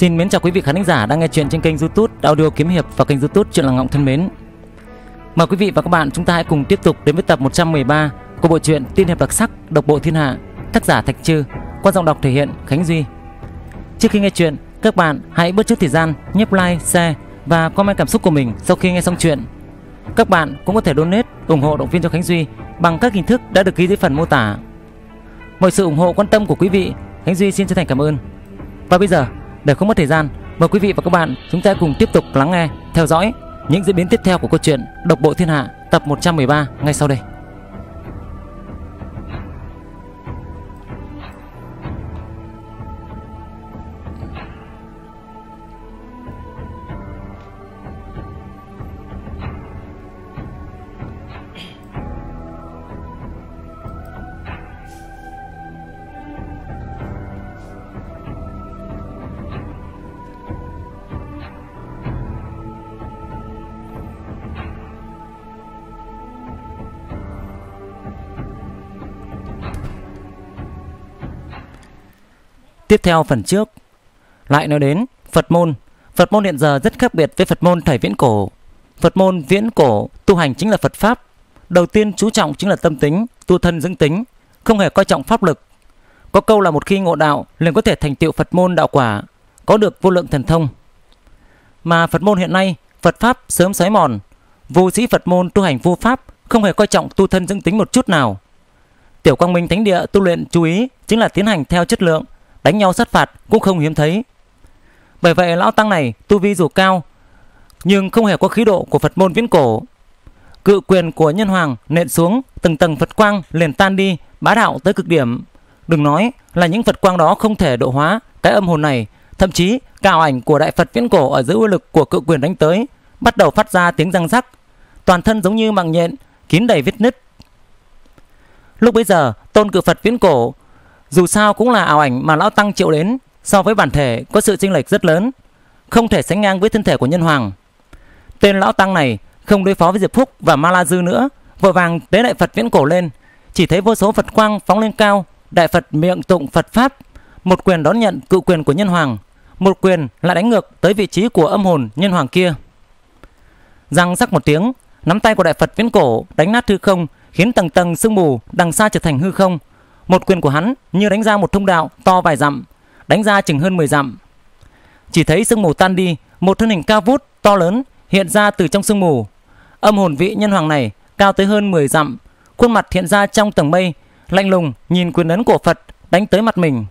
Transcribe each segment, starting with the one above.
Xin mến chào quý vị khán thính giả đang nghe chuyện trên kênh YouTube Audio Kiếm Hiệp và kênh YouTube Chuyện Làng Ngọng thân mến. Mời quý vị và các bạn chúng ta hãy cùng tiếp tục đến với tập 113 của bộ truyện tiên hiệp đặc sắc Độc Bộ Thiên Hạ, tác giả Thạch Trư, qua giọng đọc thể hiện Khánh Duy. Trước khi nghe chuyện, các bạn hãy bớt chút thời gian nhấp like, share và comment cảm xúc của mình sau khi nghe xong chuyện. Các bạn cũng có thể donate ủng hộ động viên cho Khánh Duy bằng các hình thức đã được ghi dưới phần mô tả. Mọi sự ủng hộ quan tâm của quý vị, Khánh Duy xin chân thành cảm ơn. Và bây giờ, để không mất thời gian, mời quý vị và các bạn chúng ta cùng tiếp tục lắng nghe, theo dõi những diễn biến tiếp theo của câu chuyện Độc Bộ Thiên Hạ tập 113 ngay sau đây. Tiếp theo phần trước, lại nói đến Phật môn. Phật môn hiện giờ rất khác biệt với Phật môn thời viễn cổ. Phật môn viễn cổ tu hành chính là Phật pháp. Đầu tiên chú trọng chính là tâm tính, tu thân dưỡng tính, không hề coi trọng pháp lực. Có câu là một khi ngộ đạo liền có thể thành tựu Phật môn đạo quả, có được vô lượng thần thông. Mà Phật môn hiện nay, Phật pháp sớm xói mòn. Vô sĩ Phật môn tu hành vô pháp, không hề coi trọng tu thân dưỡng tính một chút nào. Tiểu Quang Minh Thánh Địa tu luyện chú ý chính là tiến hành theo chất lượng, đánh nhau sát phạt cũng không hiếm thấy. Bởi vậy lão tăng này tu vi dù cao nhưng không hề có khí độ của Phật môn viễn cổ. Cự quyền của Nhân Hoàng nện xuống, từng tầng Phật quang liền tan đi, bá đạo tới cực điểm. Đừng nói là những Phật quang đó không thể độ hóa cái âm hồn này, thậm chí cả ảo ảnh của Đại Phật viễn cổ ở dưới uy lực của cự quyền đánh tới bắt đầu phát ra tiếng răng rắc, toàn thân giống như mạng nhện kín đầy vết nứt. Lúc bấy giờ tôn cự Phật viễn cổ dù sao cũng là ảo ảnh mà lão tăng triệu đến, so với bản thể có sự chênh lệch rất lớn, không thể sánh ngang với thân thể của Nhân Hoàng. Tên lão tăng này không đối phó với Diệp Phúc và Ma La Dư nữa, vội vàng tế Đại Phật viễn cổ lên. Chỉ thấy vô số Phật quang phóng lên cao, Đại Phật miệng tụng Phật pháp, một quyền đón nhận cự quyền của Nhân Hoàng, một quyền lại đánh ngược tới vị trí của âm hồn Nhân Hoàng kia. Răng rắc một tiếng, nắm tay của Đại Phật viễn cổ đánh nát hư không, khiến tầng tầng sương mù đằng xa trở thành hư không. Một quyền của hắn như đánh ra một thông đạo to vài dặm, đánh ra chừng hơn 10 dặm. Chỉ thấy sương mù tan đi, một thân hình cao vút to lớn hiện ra từ trong sương mù. Âm hồn vị Nhân Hoàng này cao tới hơn 10 dặm, khuôn mặt hiện ra trong tầng mây, lạnh lùng nhìn quyền ấn của Phật đánh tới mặt mình.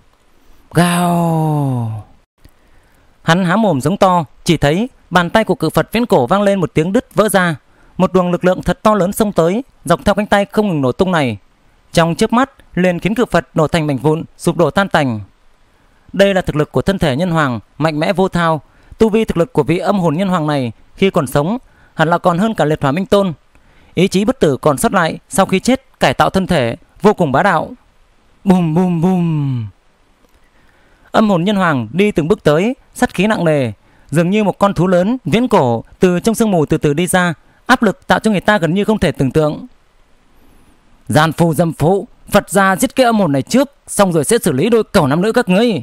Gào! Hắn há mồm giống to, chỉ thấy bàn tay của cự Phật viễn cổ vang lên một tiếng đứt vỡ ra. Một luồng lực lượng thật to lớn xông tới, dọc theo cánh tay không ngừng nổ tung này, trong chớp mắt liền khiến cự Phật nổ thành mảnh vụn, sụp đổ tan tành. Đây là thực lực của thân thể Nhân Hoàng mạnh mẽ vô thao. Tu vi thực lực của vị âm hồn Nhân Hoàng này khi còn sống hẳn là còn hơn cả Liệt Hỏa Minh Tôn. Ý chí bất tử còn sót lại sau khi chết cải tạo thân thể vô cùng bá đạo. Bùm bùm bùm. Âm hồn Nhân Hoàng đi từng bước tới, sát khí nặng nề, dường như một con thú lớn viễn cổ từ trong sương mù từ từ đi ra, áp lực tạo cho người ta gần như không thể tưởng tượng. Gian phu dâm phụ, Phật gia giết cái âm hồn này trước, xong rồi sẽ xử lý đôi cẩu nam nữ các ngươi.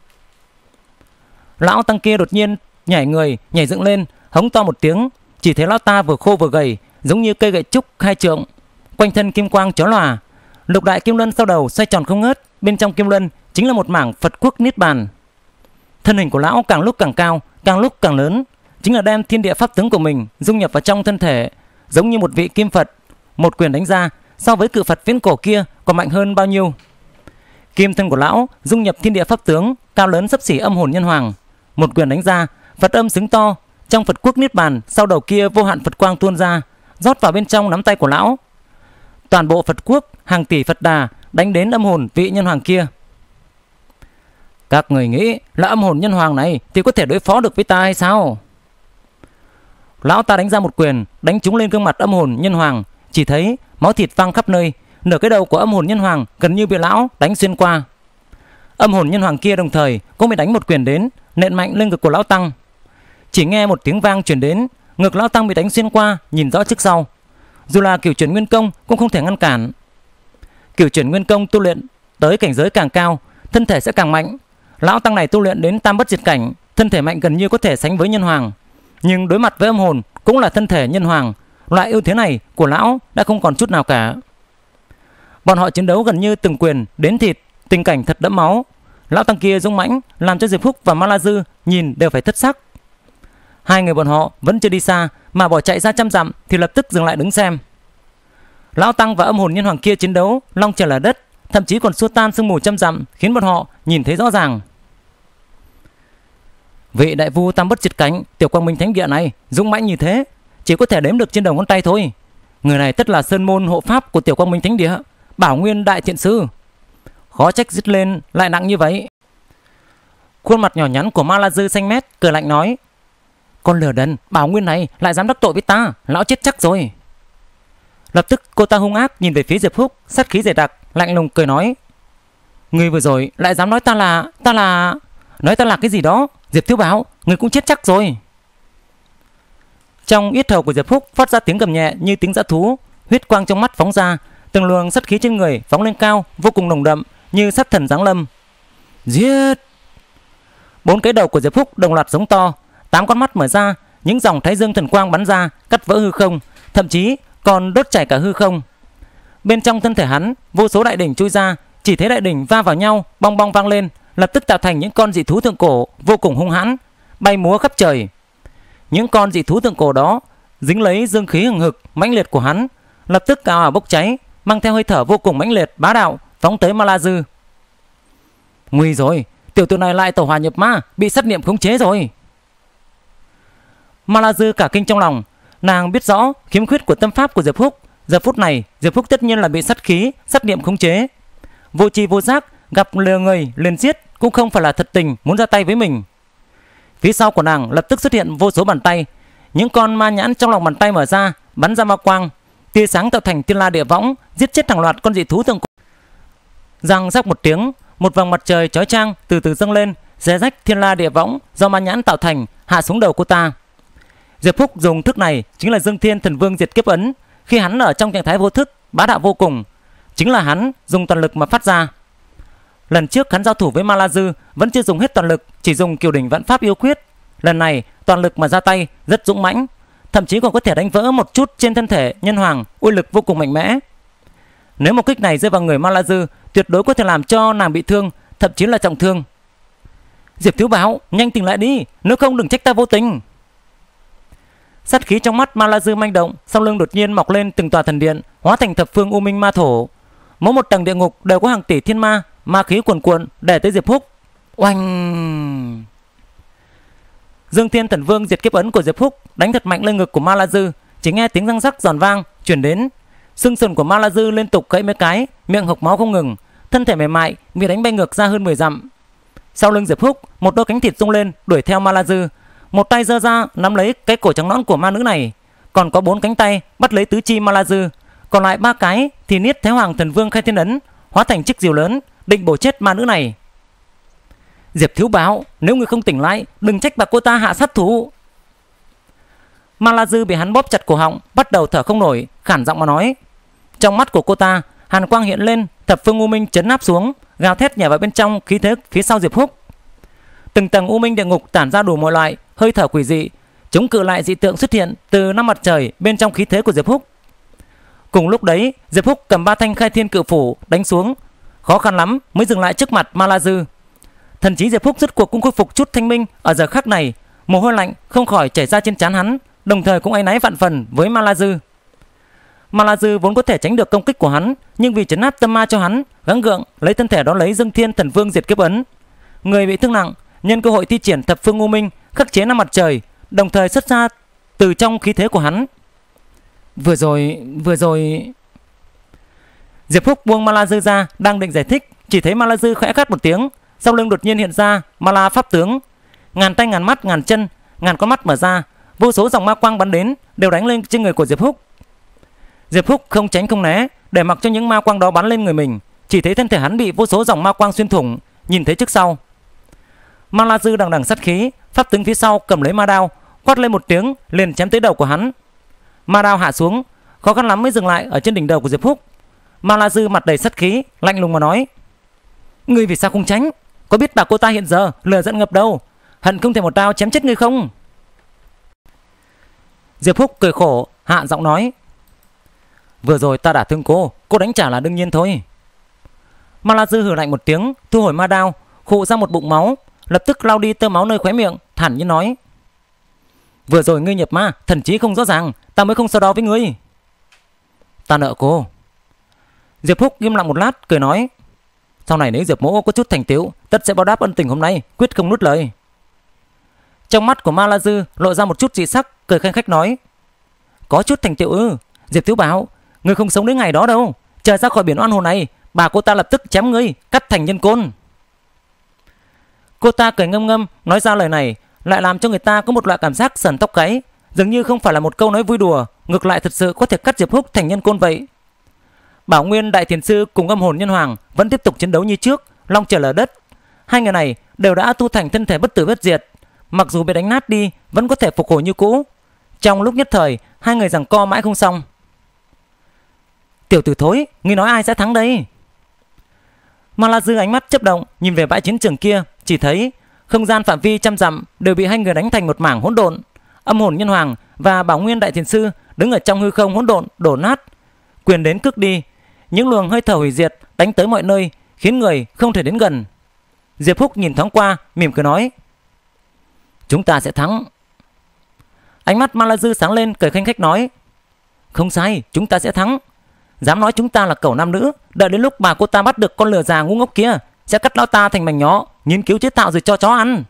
Lão tăng kia đột nhiên nhảy người, nhảy dựng lên, hống to một tiếng. Chỉ thấy lão ta vừa khô vừa gầy, giống như cây gậy trúc 2 trượng, quanh thân kim quang chói lòa, lục đại kim luân sau đầu xoay tròn không ngớt, bên trong kim luân chính là một mảng Phật quốc niết bàn. Thân hình của lão càng lúc càng cao, càng lúc càng lớn, chính là đem thiên địa pháp tướng của mình dung nhập vào trong thân thể, giống như một vị kim Phật. Một quyền đánh ra so với cự Phật viễn cổ kia còn mạnh hơn bao nhiêu. Kim thân của lão dung nhập thiên địa pháp tướng, cao lớn xấp xỉ âm hồn Nhân Hoàng. Một quyền đánh ra, Phật âm xứng to, trong Phật quốc niết bàn sau đầu kia vô hạn Phật quang tuôn ra, rót vào bên trong nắm tay của lão. Toàn bộ Phật quốc hàng tỷ Phật đà đánh đến âm hồn vị Nhân Hoàng kia. Các người nghĩ là âm hồn Nhân Hoàng này thì có thể đối phó được với ta hay sao? Lão ta đánh ra một quyền, đánh trúng lên gương mặt âm hồn Nhân Hoàng. Chỉ thấy máu thịt văng khắp nơi, nửa cái đầu của âm hồn Nhân Hoàng gần như bị lão đánh xuyên qua. Âm hồn Nhân Hoàng kia đồng thời cũng bị đánh một quyền đến, nện mạnh lên ngực của lão tăng. Chỉ nghe một tiếng vang truyền đến, ngực lão tăng bị đánh xuyên qua, nhìn rõ trước sau. Dù là Cửu Chuyển Nguyên Công cũng không thể ngăn cản. Cửu Chuyển Nguyên Công tu luyện tới cảnh giới càng cao, thân thể sẽ càng mạnh. Lão tăng này tu luyện đến tam bất diệt cảnh, thân thể mạnh gần như có thể sánh với nhân hoàng, nhưng đối mặt với âm hồn cũng là thân thể nhân hoàng, loại ưu thế này của lão đã không còn chút nào cả. Bọn họ chiến đấu gần như từng quyền đến thịt, tình cảnh thật đẫm máu. Lão tăng kia dũng mãnh làm cho Diệp Phúc và Ma La Dư nhìn đều phải thất sắc. Hai người bọn họ vẫn chưa đi xa mà bỏ chạy ra trăm dặm thì lập tức dừng lại đứng xem. Lão tăng và âm hồn nhân hoàng kia chiến đấu long trời lở đất, thậm chí còn xua tan sương mù trăm dặm, khiến bọn họ nhìn thấy rõ ràng. Vị đại vu tam bất diệt cảnh Tiểu Quang Minh Thánh Địa này dũng mãnh như thế, chỉ có thể đếm được trên đầu ngón tay thôi. Người này tất là sơn môn hộ pháp của Tiểu Quang Minh Thánh Địa, Bảo Nguyên đại thiện sư. Khó trách giết lên lại nặng như vậy. Khuôn mặt nhỏ nhắn của Ma La Dư xanh mét cười lạnh nói: con lừa đần Bảo Nguyên này lại dám đắc tội với ta, lão chết chắc rồi. Lập tức cô ta hung ác nhìn về phía Diệp Phúc, sát khí dày đặc, lạnh lùng cười nói: người vừa rồi lại dám nói ta là nói ta là cái gì đó? Diệp Thiếu Bảo, người cũng chết chắc rồi. Trong yết hầu của Diệp Phúc phát ra tiếng gầm nhẹ như tiếng dã thú, huyết quang trong mắt phóng ra, từng luồng sát khí trên người phóng lên cao, vô cùng nồng đậm như sát thần giáng lâm. Giết! Bốn cái đầu của Diệp Phúc đồng loạt giống to, 8 con mắt mở ra, những dòng thái dương thần quang bắn ra, cắt vỡ hư không, thậm chí còn đốt chảy cả hư không. Bên trong thân thể hắn, vô số đại đỉnh chui ra, chỉ thấy đại đỉnh va vào nhau, bong bong vang lên, lập tức tạo thành những con dị thú thượng cổ vô cùng hung hãn, bay múa khắp trời. Những con dị thú thượng cổ đó dính lấy dương khí hừng hực mãnh liệt của hắn, lập tức ào ào bốc cháy, mang theo hơi thở vô cùng mãnh liệt bá đạo phóng tới Ma La Dư. Nguy rồi, tiểu tử này lại tẩu hỏa nhập ma, bị sát niệm khống chế rồi. Ma La Dư cả kinh trong lòng, nàng biết rõ khiếm khuyết của tâm pháp của Diệp Phúc. Giờ phút này Diệp Phúc tất nhiên là bị sát khí, sát niệm khống chế. Vô tri vô giác, gặp lừa người liền giết, cũng không phải là thật tình muốn ra tay với mình. Phía sau của nàng lập tức xuất hiện vô số bàn tay, những con ma nhãn trong lòng bàn tay mở ra, bắn ra ma quang, tia sáng tạo thành thiên la địa võng, giết chết hàng loạt con dị thú thượng cổ. Răng rắc một tiếng, một vầng mặt trời chói chang từ từ dâng lên, xé rách thiên la địa võng do ma nhãn tạo thành, hạ xuống đầu cô ta. Diệp Phúc dùng thức này chính là Dương Thiên Thần Vương diệt kiếp ấn, khi hắn ở trong trạng thái vô thức, bá đạo vô cùng, chính là hắn dùng toàn lực mà phát ra. Lần trước hắn giao thủ với Ma La Dư vẫn chưa dùng hết toàn lực, chỉ dùng Kiều Đỉnh Vạn Pháp yêu quyết. Lần này toàn lực mà ra tay, rất dũng mãnh, thậm chí còn có thể đánh vỡ một chút trên thân thể nhân hoàng, uy lực vô cùng mạnh mẽ. Nếu một kích này rơi vào người Ma La Dư, tuyệt đối có thể làm cho nàng bị thương, thậm chí là trọng thương. Diệp Thiếu Bảo, nhanh tỉnh lại đi, nếu không đừng trách ta vô tình. Sát khí trong mắt Ma La Dư manh động, sau lưng đột nhiên mọc lên từng tòa thần điện, hóa thành thập phương u minh ma thổ. Mỗi một tầng địa ngục đều có hàng tỷ thiên ma, ma khí cuồn cuộn để tới Diệp Phúc. Oanh! Dương Thiên Thần Vương diệt kiếp ấn của Diệp Phúc đánh thật mạnh lên ngực của Ma La Dư, chỉ nghe tiếng răng rắc giòn vang truyền đến. Xương sườn của Ma La Dư liên tục gãy mấy cái, miệng hộc máu không ngừng, thân thể mềm mại bị đánh bay ngược ra hơn 10 dặm. Sau lưng Diệp Phúc, một đôi cánh thịt rung lên đuổi theo Ma La Dư, một tay giơ ra nắm lấy cái cổ trắng nõn của ma nữ này, còn có 4 cánh tay bắt lấy tứ chi Ma La Dư, còn lại 3 cái thì niết Thái Hoàng Thần Vương khai thiên ấn, hóa thành chiếc diều lớn định bổ chết ma nữ này. Diệp Thiếu Bảo, nếu ngươi không tỉnh lại, đừng trách bà cô ta hạ sát thủ. Ma La Dư bị hắn bóp chặt cổ họng, bắt đầu thở không nổi, khản giọng mà nói. Trong mắt của cô ta, hàn quang hiện lên, thập phương u minh chấn áp xuống, gào thét nhảy vào bên trong khí thế phía sau Diệp Phúc. Từng tầng u minh địa ngục tản ra đủ mọi loại hơi thở quỷ dị, chống cự lại dị tượng xuất hiện từ năm mặt trời bên trong khí thế của Diệp Phúc. Cùng lúc đấy, Diệp Phúc cầm 3 thanh khai thiên cự phủ đánh xuống, khó khăn lắm mới dừng lại trước mặt Ma La Dư. Thần trí Diệp Phúc rốt cuộc cũng khôi phục chút thanh minh. Ở giờ khắc này, mồ hôi lạnh không khỏi chảy ra trên trán hắn, đồng thời cũng áy náy vạn phần với Ma La Dư. Ma La Dư vốn có thể tránh được công kích của hắn, nhưng vì trấn áp tâm ma cho hắn, gắng gượng lấy thân thể đó lấy Dương Thiên Thần Vương diệt kiếp ấn. Người bị thương nặng nhân cơ hội thi triển thập phương u minh khắc chế năm mặt trời, đồng thời xuất ra từ trong khí thế của hắn. Vừa rồi Diệp Phúc buông Ma La Dư ra, đang định giải thích, chỉ thấy Ma La Dư khẽ khát một tiếng, sau lưng đột nhiên hiện ra Ma La pháp tướng, ngàn tay ngàn mắt ngàn chân, ngàn con mắt mở ra, vô số dòng ma quang bắn đến, đều đánh lên trên người của Diệp Phúc. Diệp Phúc không tránh không né, để mặc cho những ma quang đó bắn lên người mình, chỉ thấy thân thể hắn bị vô số dòng ma quang xuyên thủng, nhìn thấy trước sau. Ma La Dư đằng đằng sát khí, pháp tướng phía sau cầm lấy ma đao, quát lên một tiếng liền chém tới đầu của hắn. Ma đao hạ xuống, khó khăn lắm mới dừng lại ở trên đỉnh đầu của Diệp Phúc. Ma La Dư mặt đầy sát khí, lạnh lùng mà nói: Ngươi vì sao không tránh? có biết bà cô ta hiện giờ lửa giận ngập đầu, hận không thể một đao chém chết ngươi không? Diệp Húc cười khổ, hạ giọng nói: vừa rồi ta đả thương cô đánh trả là đương nhiên thôi. Ma La Dư hừ lạnh một tiếng, thu hồi ma đao, khụ ra một bụng máu, lập tức lau đi tơ máu nơi khóe miệng, thản nhiên nói: vừa rồi ngươi nhập ma, thần trí không rõ ràng, ta mới không so đo với ngươi. Ta nợ cô. Diệp Húc im lặng một lát, cười nói: sau này nếu Diệp mỗ có chút thành tựu, tất sẽ báo đáp ân tình hôm nay, quyết không nuốt lời. Trong mắt của Ma La Dư lộ ra một chút dị sắc, cười khanh khách nói: có chút thành tựu ư? Diệp thiếu bảo, ngươi không sống đến ngày đó đâu. Chờ ra khỏi biển oan hồn này, bà cô ta lập tức chém ngươi, cắt thành nhân côn. Cô ta cười ngâm ngâm, nói ra lời này lại làm cho người ta có một loại cảm giác sởn tóc gáy, dường như không phải là một câu nói vui đùa, ngược lại thật sự có thể cắt Diệp Húc thành nhân côn vậy. Bảo Nguyên Đại Thiền Sư cùng Âm Hồn Nhân Hoàng vẫn tiếp tục chiến đấu như trước, long trời lở đất. Hai người này đều đã tu thành thân thể bất tử bất diệt, mặc dù bị đánh nát đi vẫn có thể phục hồi như cũ. Trong lúc nhất thời, hai người giằng co mãi không xong. Tiểu tử thối, ngươi nói ai sẽ thắng đây? Ma La Dư ánh mắt chớp động, nhìn về bãi chiến trường kia, chỉ thấy không gian phạm vi trăm dặm đều bị hai người đánh thành một mảng hỗn độn. Âm Hồn Nhân Hoàng và Bảo Nguyên Đại Thiền Sư đứng ở trong hư không hỗn độn đổ nát, quyền đến cước đi, những luồng hơi thở hủy diệt đánh tới mọi nơi, khiến người không thể đến gần. Diệp Húc nhìn thoáng qua, mỉm cười nói: chúng ta sẽ thắng. Ánh mắt Ma La Dư sáng lên, cười khanh khách nói: không sai, chúng ta sẽ thắng. Dám nói chúng ta là cẩu nam nữ, đợi đến lúc bà cô ta bắt được con lừa già ngu ngốc kia, sẽ cắt lão ta thành mảnh nhỏ, nghiên cứu chế tạo rồi cho chó ăn.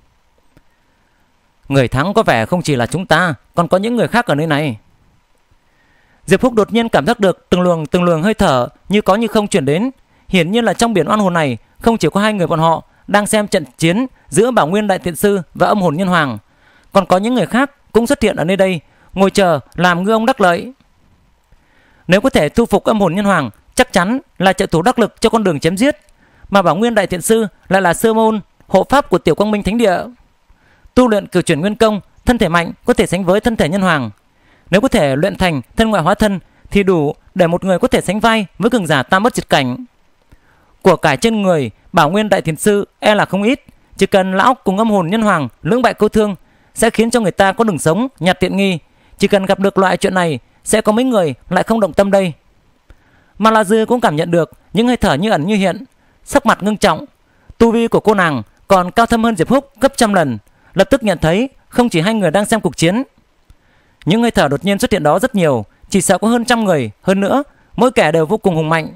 Người thắng có vẻ không chỉ là chúng ta, còn có những người khác ở nơi này. Diệp Húc đột nhiên cảm giác được từng luồng hơi thở như có như không chuyển đến. Hiển nhiên là trong biển oan hồn này không chỉ có hai người bọn họ đang xem trận chiến giữa Bảo Nguyên Đại Thiện Sư và Âm Hồn Nhân Hoàng, còn có những người khác cũng xuất hiện ở nơi đây, ngồi chờ làm ngư ông đắc lợi. Nếu có thể thu phục Âm Hồn Nhân Hoàng, chắc chắn là trợ thủ đắc lực cho con đường chém giết, mà Bảo Nguyên Đại Thiện Sư lại là sư môn hộ pháp của Tiểu Quang Minh Thánh Địa. Tu luyện cửu chuyển nguyên công, thân thể mạnh có thể sánh với thân thể nhân hoàng. Nếu có thể luyện thành thân ngoại hóa thân thì đủ để một người có thể sánh vai với cường giả tam bất diệt cảnh. Của cải trên người Bảo Nguyên Đại Thiền Sư e là không ít, chỉ cần lão cùng Âm Hồn Nhân Hoàng lưỡng bại câu thương sẽ khiến cho người ta có đường sống nhặt tiện nghi. Chỉ cần gặp được loại chuyện này, sẽ có mấy người lại không động tâm đây. Ma La Dư cũng cảm nhận được những hơi thở như ẩn như hiện, sắc mặt ngưng trọng. Tu vi của cô nàng còn cao thâm hơn Diệp Húc gấp trăm lần, lập tức nhận thấy không chỉ hai người đang xem cuộc chiến. Những hơi thở đột nhiên xuất hiện đó rất nhiều, chỉ sợ có hơn trăm người, hơn nữa mỗi kẻ đều vô cùng hùng mạnh.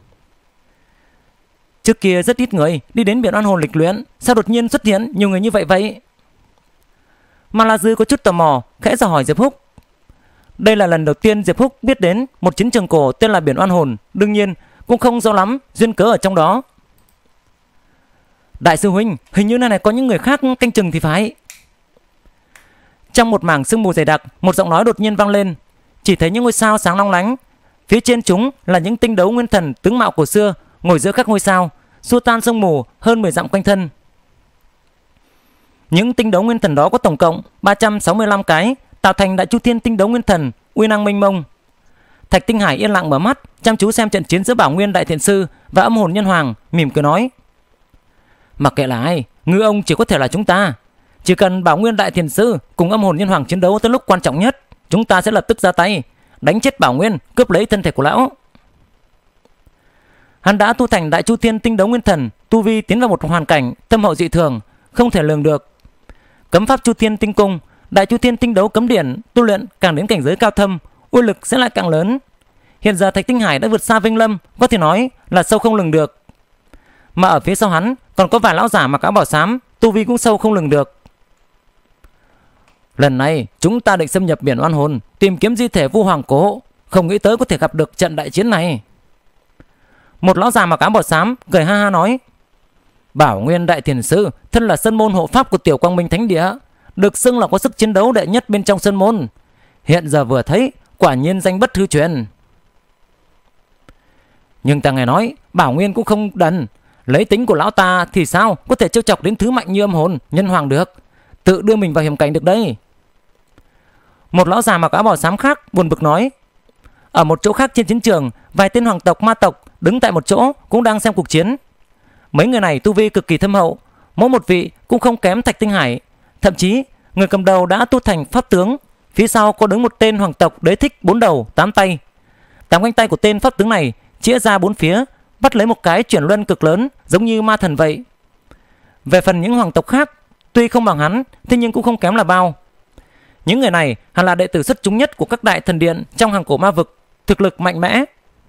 Trước kia rất ít người đi đến biển oan hồn lịch luyện, sao đột nhiên xuất hiện nhiều người như vậy? Ma La Dư có chút tò mò, khẽ dò hỏi Diệp Húc. Đây là lần đầu tiên Diệp Húc biết đến một chiến trường cổ tên là biển oan hồn, đương nhiên cũng không rõ lắm duyên cớ ở trong đó. Đại sư huynh, hình như nơi này có những người khác canh chừng thì phải. Trong một mảng sương mù dày đặc, một giọng nói đột nhiên vang lên. Chỉ thấy những ngôi sao sáng long lánh, phía trên chúng là những tinh đấu nguyên thần tướng mạo cổ xưa ngồi giữa các ngôi sao, xua tan sương mù hơn 10 dặm quanh thân. Những tinh đấu nguyên thần đó có tổng cộng 365 cái, tạo thành Đại Chu Thiên tinh đấu nguyên thần, uy năng mênh mông. Thạch Tinh Hải yên lặng mở mắt, chăm chú xem trận chiến giữa Bảo Nguyên Đại Thiện Sư và Âm Hồn Nhân Hoàng, mỉm cười nói: mặc kệ là ai, ngư ông chỉ có thể là chúng ta. Chỉ cần Bảo Nguyên Đại Thiền Sư cùng Âm Hồn Nhân Hoàng chiến đấu tới lúc quan trọng nhất, chúng ta sẽ lập tức ra tay, đánh chết Bảo Nguyên, cướp lấy thân thể của lão. Hắn đã tu thành Đại Chu Thiên tinh đấu nguyên thần, tu vi tiến vào một hoàn cảnh thâm hậu dị thường, không thể lường được. Cấm pháp Chu Thiên tinh cung, Đại Chu Thiên tinh đấu cấm điển, tu luyện càng đến cảnh giới cao thâm, uy lực sẽ lại càng lớn. Hiện giờ Thạch Tinh Hải đã vượt xa Vinh Lâm, có thể nói là sâu không lường được. Mà ở phía sau hắn còn có vài lão giả mặc áo bảo xám, tu vi cũng sâu không lường được. Lần này chúng ta định xâm nhập biển oan hồn, tìm kiếm di thể Vu Hoàng Cổ, không nghĩ tới có thể gặp được trận đại chiến này. Một lão già mặc áo bảo xám cười ha ha nói: Bảo Nguyên Đại Thiền Sư thân là sơn môn hộ pháp của Tiểu Quang Minh Thánh Địa, được xưng là có sức chiến đấu đệ nhất bên trong sơn môn. Hiện giờ vừa thấy, quả nhiên danh bất hư truyền. Nhưng ta nghe nói Bảo Nguyên cũng không đần, lấy tính của lão ta thì sao có thể trêu chọc đến thứ mạnh như Âm Hồn Nhân Hoàng được, tự đưa mình vào hiểm cảnh được đây. Một lão già mặc áo bảo xám khác buồn bực nói. Ở một chỗ khác trên chiến trường, vài tên hoàng tộc ma tộc đứng tại một chỗ cũng đang xem cuộc chiến. Mấy người này tu vi cực kỳ thâm hậu, mỗi một vị cũng không kém Thạch Tinh Hải. Thậm chí người cầm đầu đã tu thành pháp tướng, phía sau có đứng một tên hoàng tộc đế thích 4 đầu 8 tay. 8 cánh tay của tên pháp tướng này chĩa ra 4 phía, bắt lấy một cái chuyển luân cực lớn giống như ma thần vậy. Về phần những hoàng tộc khác, tuy không bằng hắn, thế nhưng cũng không kém là bao. Những người này hẳn là đệ tử xuất chúng nhất của các đại thần điện trong hàng cổ ma vực, thực lực mạnh mẽ.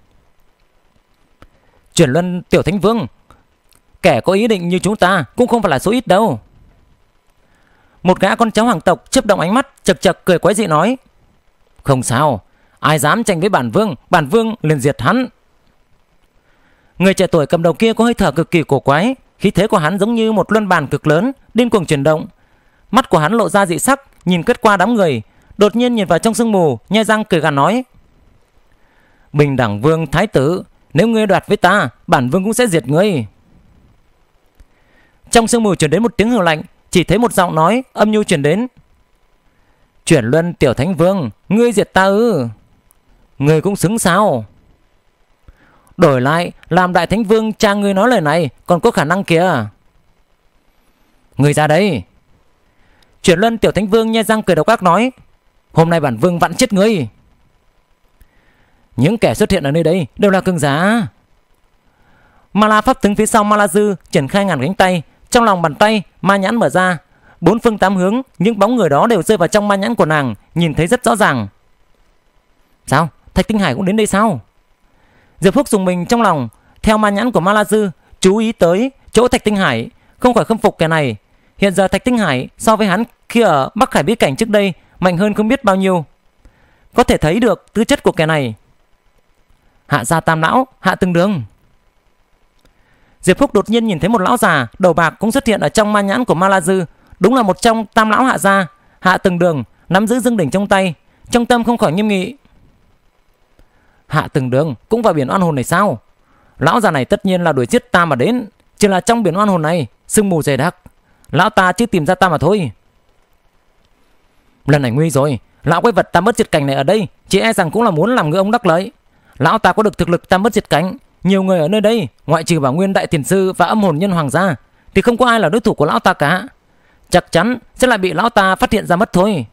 Chuyển luân tiểu thánh vương, kẻ có ý định như chúng ta cũng không phải là số ít đâu. Một gã con cháu hoàng tộc chớp động ánh mắt, chật chật cười quái dị nói: không sao, ai dám tranh với bản vương liền diệt hắn. Người trẻ tuổi cầm đầu kia có hơi thở cực kỳ cổ quái, khí thế của hắn giống như một luân bàn cực lớn điên cuồng chuyển động. Mắt của hắn lộ ra dị sắc, nhìn quét qua đám người, đột nhiên nhìn vào trong sương mù, nhe răng cười gằn nói: Bình đẳng vương thái tử, nếu ngươi đoạt với ta, bản vương cũng sẽ diệt ngươi. Trong sương mù truyền đến một tiếng hừ lạnh, chỉ thấy một giọng nói âm nhu truyền đến: Chuyển luân tiểu thánh vương, ngươi diệt ta ư? Ngươi cũng xứng sao? Đổi lại làm đại thánh vương, cha ngươi nói lời này còn có khả năng kìa. Ngươi ra đây. Chuyển luân tiểu thánh vương nhe răng cười độc ác nói: Hôm nay bản vương vặn chết ngươi. Những kẻ xuất hiện ở nơi đây đều là cường giả. Ma La pháp tướng phía sau Ma La Dư triển khai ngàn cánh tay, trong lòng bàn tay ma nhãn mở ra, 4 phương 8 hướng những bóng người đó đều rơi vào trong ma nhãn của nàng, nhìn thấy rất rõ ràng. Sao? Thạch Tinh Hải cũng đến đây sao? Diệp Phúc dùng mình trong lòng, theo ma nhãn của Ma La Dư chú ý tới chỗ Thạch Tinh Hải, không khỏi khâm phục kẻ này. Hiện giờ Thạch Tinh Hải so với hắn khi ở Bắc Hải bí cảnh trước đây mạnh hơn không biết bao nhiêu. Có thể thấy được tư chất của kẻ này. Hạ gia tam lão, Hạ Từng Đường. Diệp Phúc đột nhiên nhìn thấy một lão già đầu bạc cũng xuất hiện ở trong ma nhãn của Ma La Dư, đúng là một trong tam lão Hạ gia. Hạ Từng Đường nắm giữ dương đỉnh trong tay, trong tâm không khỏi nghiêm nghị. Hạ Từng Đường cũng vào biển oan hồn này sao? Lão già này tất nhiên là đuổi giết ta mà đến, chỉ là trong biển oan hồn này sương mù dày đặc, lão ta chưa tìm ra ta mà thôi. Lần này nguy rồi, lão quái vật tam bất diệt cảnh này ở đây chỉ e rằng cũng là muốn làm ngựa ông đắc lợi. Lão ta có được thực lực tam bất diệt cảnh, nhiều người ở nơi đây ngoại trừ Bảo Nguyên đại thiền sư và Âm hồn nhân hoàng gia thì không có ai là đối thủ của lão ta cả. Chắc chắn sẽ lại bị lão ta phát hiện ra mất thôi.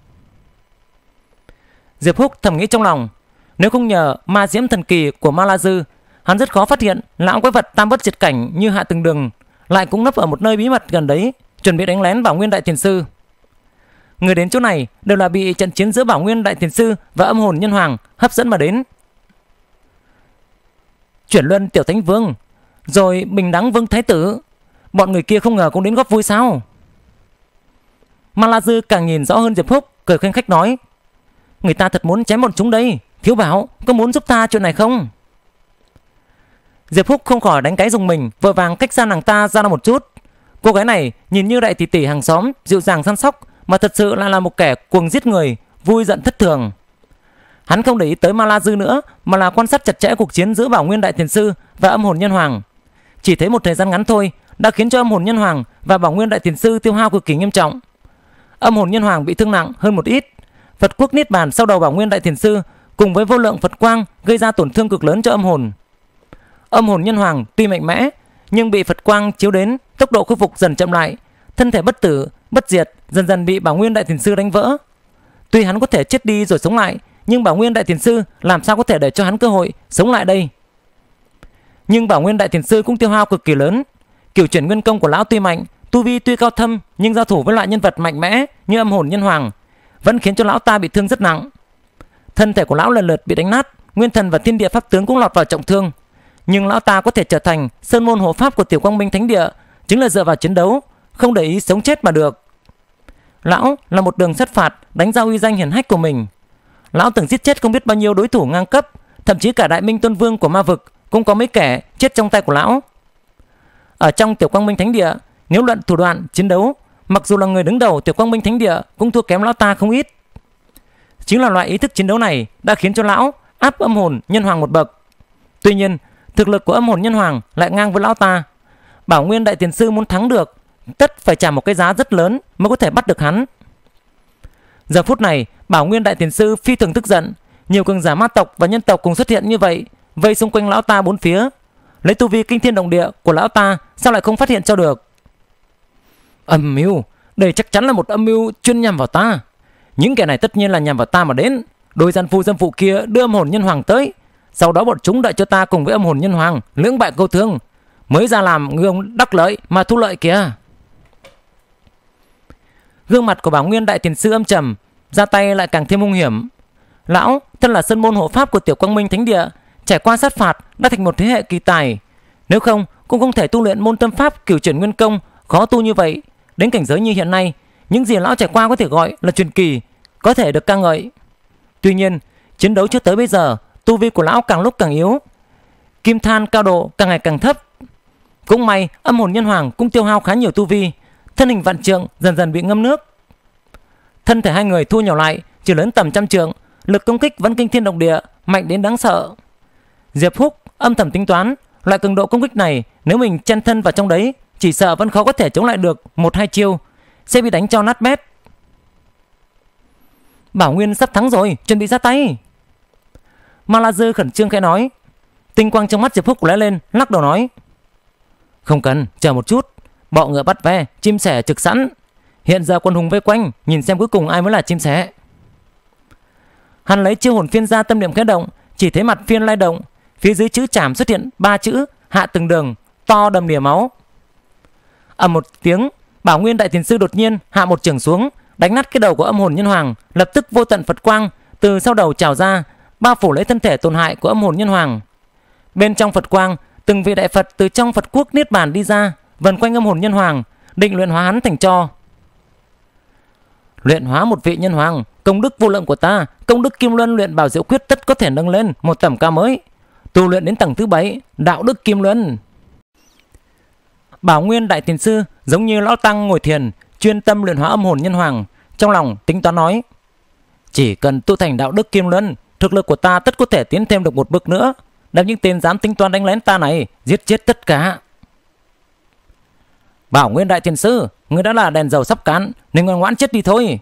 Diệp Húc thầm nghĩ trong lòng, nếu không nhờ ma diễm thần kỳ của Ma La Dư, hắn rất khó phát hiện lão quái vật tam bất diệt cảnh như Hạ Từng Đường lại cũng nấp ở một nơi bí mật gần đấy, chuẩn bị đánh lén Bảo Nguyên đại thiền sư. Người đến chỗ này đều là bị trận chiến giữa Bảo Nguyên đại thiền sư và Âm hồn nhân hoàng hấp dẫn mà đến. Chuyển luân tiểu thánh vương, rồi Bình đẳng vương thái tử, bọn người kia không ngờ cũng đến góp vui sao? Ma La Dư càng nhìn rõ hơn Diệp Húc, cười khanh khách nói: Người ta thật muốn chém bọn chúng đây, thiếu bảo có muốn giúp ta chuyện này không? Diệp Húc không khỏi đánh cái dùng mình, vội vàng cách xa nàng ta ra một chút. Cô gái này nhìn như đại tỷ tỷ hàng xóm, dịu dàng săn sóc, mà thật sự lại là một kẻ cuồng giết người, vui giận thất thường. Hắn không để ý tới Ma La Dư nữa, mà là quan sát chặt chẽ cuộc chiến giữa Bảo Nguyên đại thiền sư và Âm hồn nhân hoàng. Chỉ thấy một thời gian ngắn thôi đã khiến cho Âm hồn nhân hoàng và Bảo Nguyên đại thiền sư tiêu hao cực kỳ nghiêm trọng. Âm hồn nhân hoàng bị thương nặng hơn một ít. Phật quốc niết bàn sau đầu Bảo Nguyên đại thiền sư cùng với vô lượng Phật quang gây ra tổn thương cực lớn cho âm hồn. Âm hồn nhân hoàng tuy mạnh mẽ nhưng bị Phật quang chiếu đến, tốc độ khôi phục dần chậm lại, thân thể bất tử bất diệt dần dần bị Bảo Nguyên đại thiền sư đánh vỡ. Tuy hắn có thể chết đi rồi sống lại, nhưng Bảo Nguyên đại thiền sư làm sao có thể để cho hắn cơ hội sống lại đây? Nhưng Bảo Nguyên đại thiền sư cũng tiêu hao cực kỳ lớn. Kiểu chuyển nguyên công của lão tuy mạnh, tu vi tuy cao thâm, nhưng giao thủ với loại nhân vật mạnh mẽ như Âm hồn nhân hoàng vẫn khiến cho lão ta bị thương rất nặng. Thân thể của lão lần lượt bị đánh nát, nguyên thần và thiên địa pháp tướng cũng lọt vào trọng thương. Nhưng lão ta có thể trở thành sơn môn hộ pháp của Tiểu Quang Minh Thánh Địa chính là dựa vào chiến đấu, không để ý sống chết mà được. Lão là một đường sát phạt, đánh ra uy danh hiển hách của mình. Lão từng giết chết không biết bao nhiêu đối thủ ngang cấp, thậm chí cả Đại Minh Tôn Vương của ma vực cũng có mấy kẻ chết trong tay của lão. Ở trong Tiểu Quang Minh Thánh Địa, nếu luận thủ đoạn chiến đấu, mặc dù là người đứng đầu Tiểu Quang Minh Thánh Địa cũng thua kém lão ta không ít. Chính là loại ý thức chiến đấu này đã khiến cho lão áp Âm hồn nhân hoàng một bậc. Tuy nhiên, thực lực của Âm hồn nhân hoàng lại ngang với lão ta. Bảo Nguyên đại tiền sư muốn thắng được, tất phải trả một cái giá rất lớn mới có thể bắt được hắn. Giờ phút này, Bảo Nguyên đại tiền sư phi thường tức giận. Nhiều cường giả ma tộc và nhân tộc cùng xuất hiện như vậy, vây xung quanh lão ta bốn phía. Lấy tu vi kinh thiên động địa của lão ta sao lại không phát hiện cho được? Âm mưu, đây chắc chắn là một âm mưu chuyên nhằm vào ta. Những kẻ này tất nhiên là nhằm vào ta mà đến. Đôi gian phu dâm phụ kia đưa âm hồn nhân hoàng tới, sau đó bọn chúng đợi cho ta cùng với âm hồn nhân hoàng lưỡng bại câu thương, mới ra làm người ông đắc lợi mà thu lợi kìa. Gương mặt của Bảo Nguyên đại thiền sư âm trầm, ra tay lại càng thêm hung hiểm. Lão thân là sơn môn hộ pháp của Tiểu Quang Minh Thánh Địa, trải qua sát phạt đã thành một thế hệ kỳ tài, nếu không cũng không thể tu luyện môn tâm pháp cửu chuyển nguyên công khó tu như vậy. Đến cảnh giới như hiện nay, những gì lão trải qua có thể gọi là truyền kỳ, có thể được ca ngợi. Tuy nhiên, chiến đấu cho tới bây giờ, tu vi của lão càng lúc càng yếu, kim than cao độ càng ngày càng thấp. Cũng may âm hồn nhân hoàng cũng tiêu hao khá nhiều tu vi, thân hình vạn trượng dần dần bị ngâm nước. Thân thể hai người thu nhỏ lại chỉ lớn tầm trăm trượng, lực công kích vẫn kinh thiên động địa, mạnh đến đáng sợ. Diệp Húc âm thầm tính toán, loại cường độ công kích này nếu mình chen thân vào trong đấy, chỉ sợ vẫn khó có thể chống lại được một hai chiêu, sẽ bị đánh cho nát bét. Bảo Nguyên sắp thắng rồi, chuẩn bị ra tay. Ma La Dư khẩn trương khẽ nói. Tinh quang trong mắt Diệp Húc lóe lên, lắc đầu nói: Không cần, chờ một chút. Bọ ngựa bắt ve, chim sẻ trực sẵn. Hiện giờ quân hùng vây quanh, nhìn xem cuối cùng ai mới là chim sẻ. Hắn lấy chiêu hồn phiên ra, tâm niệm khẽ động, chỉ thấy mặt phiên lay động, phía dưới chữ trảm xuất hiện 3 chữ hạ từng đường, to đầm đìa máu. Ầm một tiếng, Bảo Nguyên đại thiền sư đột nhiên hạ một chưởng xuống, đánh nát cái đầu của âm hồn nhân hoàng. Lập tức vô tận Phật quang từ sau đầu trào ra, bao phủ lấy thân thể tổn hại của âm hồn nhân hoàng. Bên trong Phật quang, từng vị đại Phật từ trong Phật quốc niết bàn đi ra, vần quanh âm hồn nhân hoàng, định luyện hóa hắn thành tro. Luyện hóa một vị nhân hoàng, công đức vô lượng của ta, công đức Kim Luân luyện Bảo Diệu Quyết tất có thể nâng lên một tầm cao mới, tu luyện đến tầng thứ 7, đạo đức Kim Luân. Bảo Nguyên đại thiền sư giống như lão tăng ngồi thiền, chuyên tâm luyện hóa âm hồn nhân hoàng, trong lòng tính toán nói: Chỉ cần tu thành đạo đức Kim Luân, thực lực của ta tất có thể tiến thêm được một bước nữa, đem những tên dám tính toán đánh lén ta này giết chết tất cả. Bảo Nguyên đại thiền sư, người đã là đèn dầu sắp cán, nên ngoan ngoãn chết đi thôi.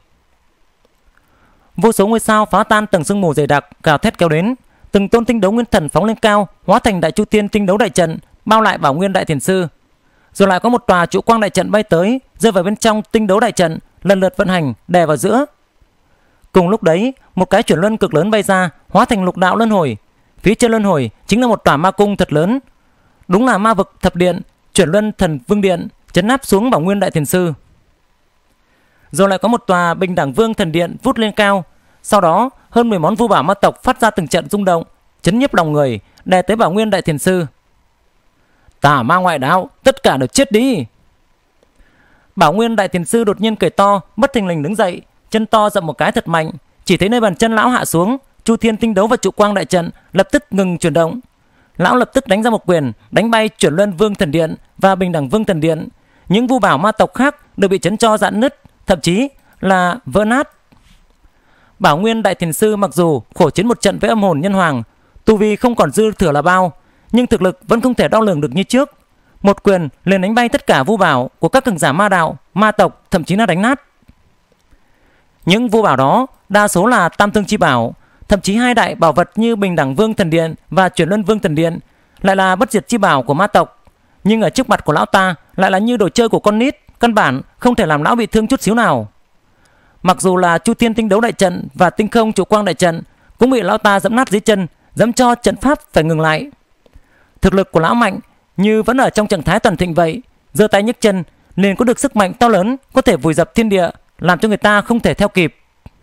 Vô số ngôi sao phá tan tầng sương mù dày đặc, gào thét kéo đến. Từng tôn tinh đấu nguyên thần phóng lên cao, hóa thành đại chu tiên tinh đấu đại trận, bao lại Bảo Nguyên đại thiền sư. Rồi lại có một tòa trụ quang đại trận bay tới, rơi vào bên trong tinh đấu đại trận, lần lượt vận hành đè vào giữa. Cùng lúc đấy, một cái chuyển luân cực lớn bay ra, hóa thành lục đạo luân hồi. Phía trên luân hồi chính là một tòa ma cung thật lớn, đúng là ma vực thập điện, chuyển luân thần vương điện, trấn áp xuống Bảo Nguyên đại thiền sư. Rồi lại có một tòa bình đẳng vương thần điện vút lên cao, sau đó hơn 10 món vu bảo ma tộc phát ra từng trận rung động, chấn nhiếp lòng người, đè tới Bảo Nguyên đại thiền sư. Tà ma ngoại đạo, tất cả đều chết đi. Bảo Nguyên đại thiền sư đột nhiên cười to, bất thình lình đứng dậy, chân to dậm một cái thật mạnh, chỉ thấy nơi bàn chân lão hạ xuống, chu thiên tinh đấu và trụ quang đại trận lập tức ngừng chuyển động. Lão lập tức đánh ra một quyền, đánh bay chuyển luân vương thần điện và bình đẳng vương thần điện. Những vu bảo ma tộc khác đều bị chấn cho rạn nứt, thậm chí là vỡ nát. Bảo Nguyên đại thiền sư mặc dù khổ chiến một trận với âm hồn nhân hoàng, tu vi không còn dư thừa là bao, nhưng thực lực vẫn không thể đo lường được như trước. Một quyền liền đánh bay tất cả vu bảo của các cường giả ma đạo, ma tộc, thậm chí là đánh nát. Những vu bảo đó đa số là tam thương chi bảo, thậm chí hai đại bảo vật như bình đẳng vương thần điện và chuyển luân vương thần điện lại là bất diệt chi bảo của ma tộc, nhưng ở trước mặt của lão ta lại là như đồ chơi của con nít, căn bản không thể làm lão bị thương chút xíu nào. Mặc dù là chu thiên tinh đấu đại trận và tinh không trụ quang đại trận cũng bị lão ta dẫm nát dưới chân, dẫm cho trận pháp phải ngừng lại. Thực lực của lão mạnh như vẫn ở trong trạng thái toàn thịnh vậy, giơ tay nhấc chân liền có được sức mạnh to lớn, có thể vùi dập thiên địa, làm cho người ta không thể theo kịp.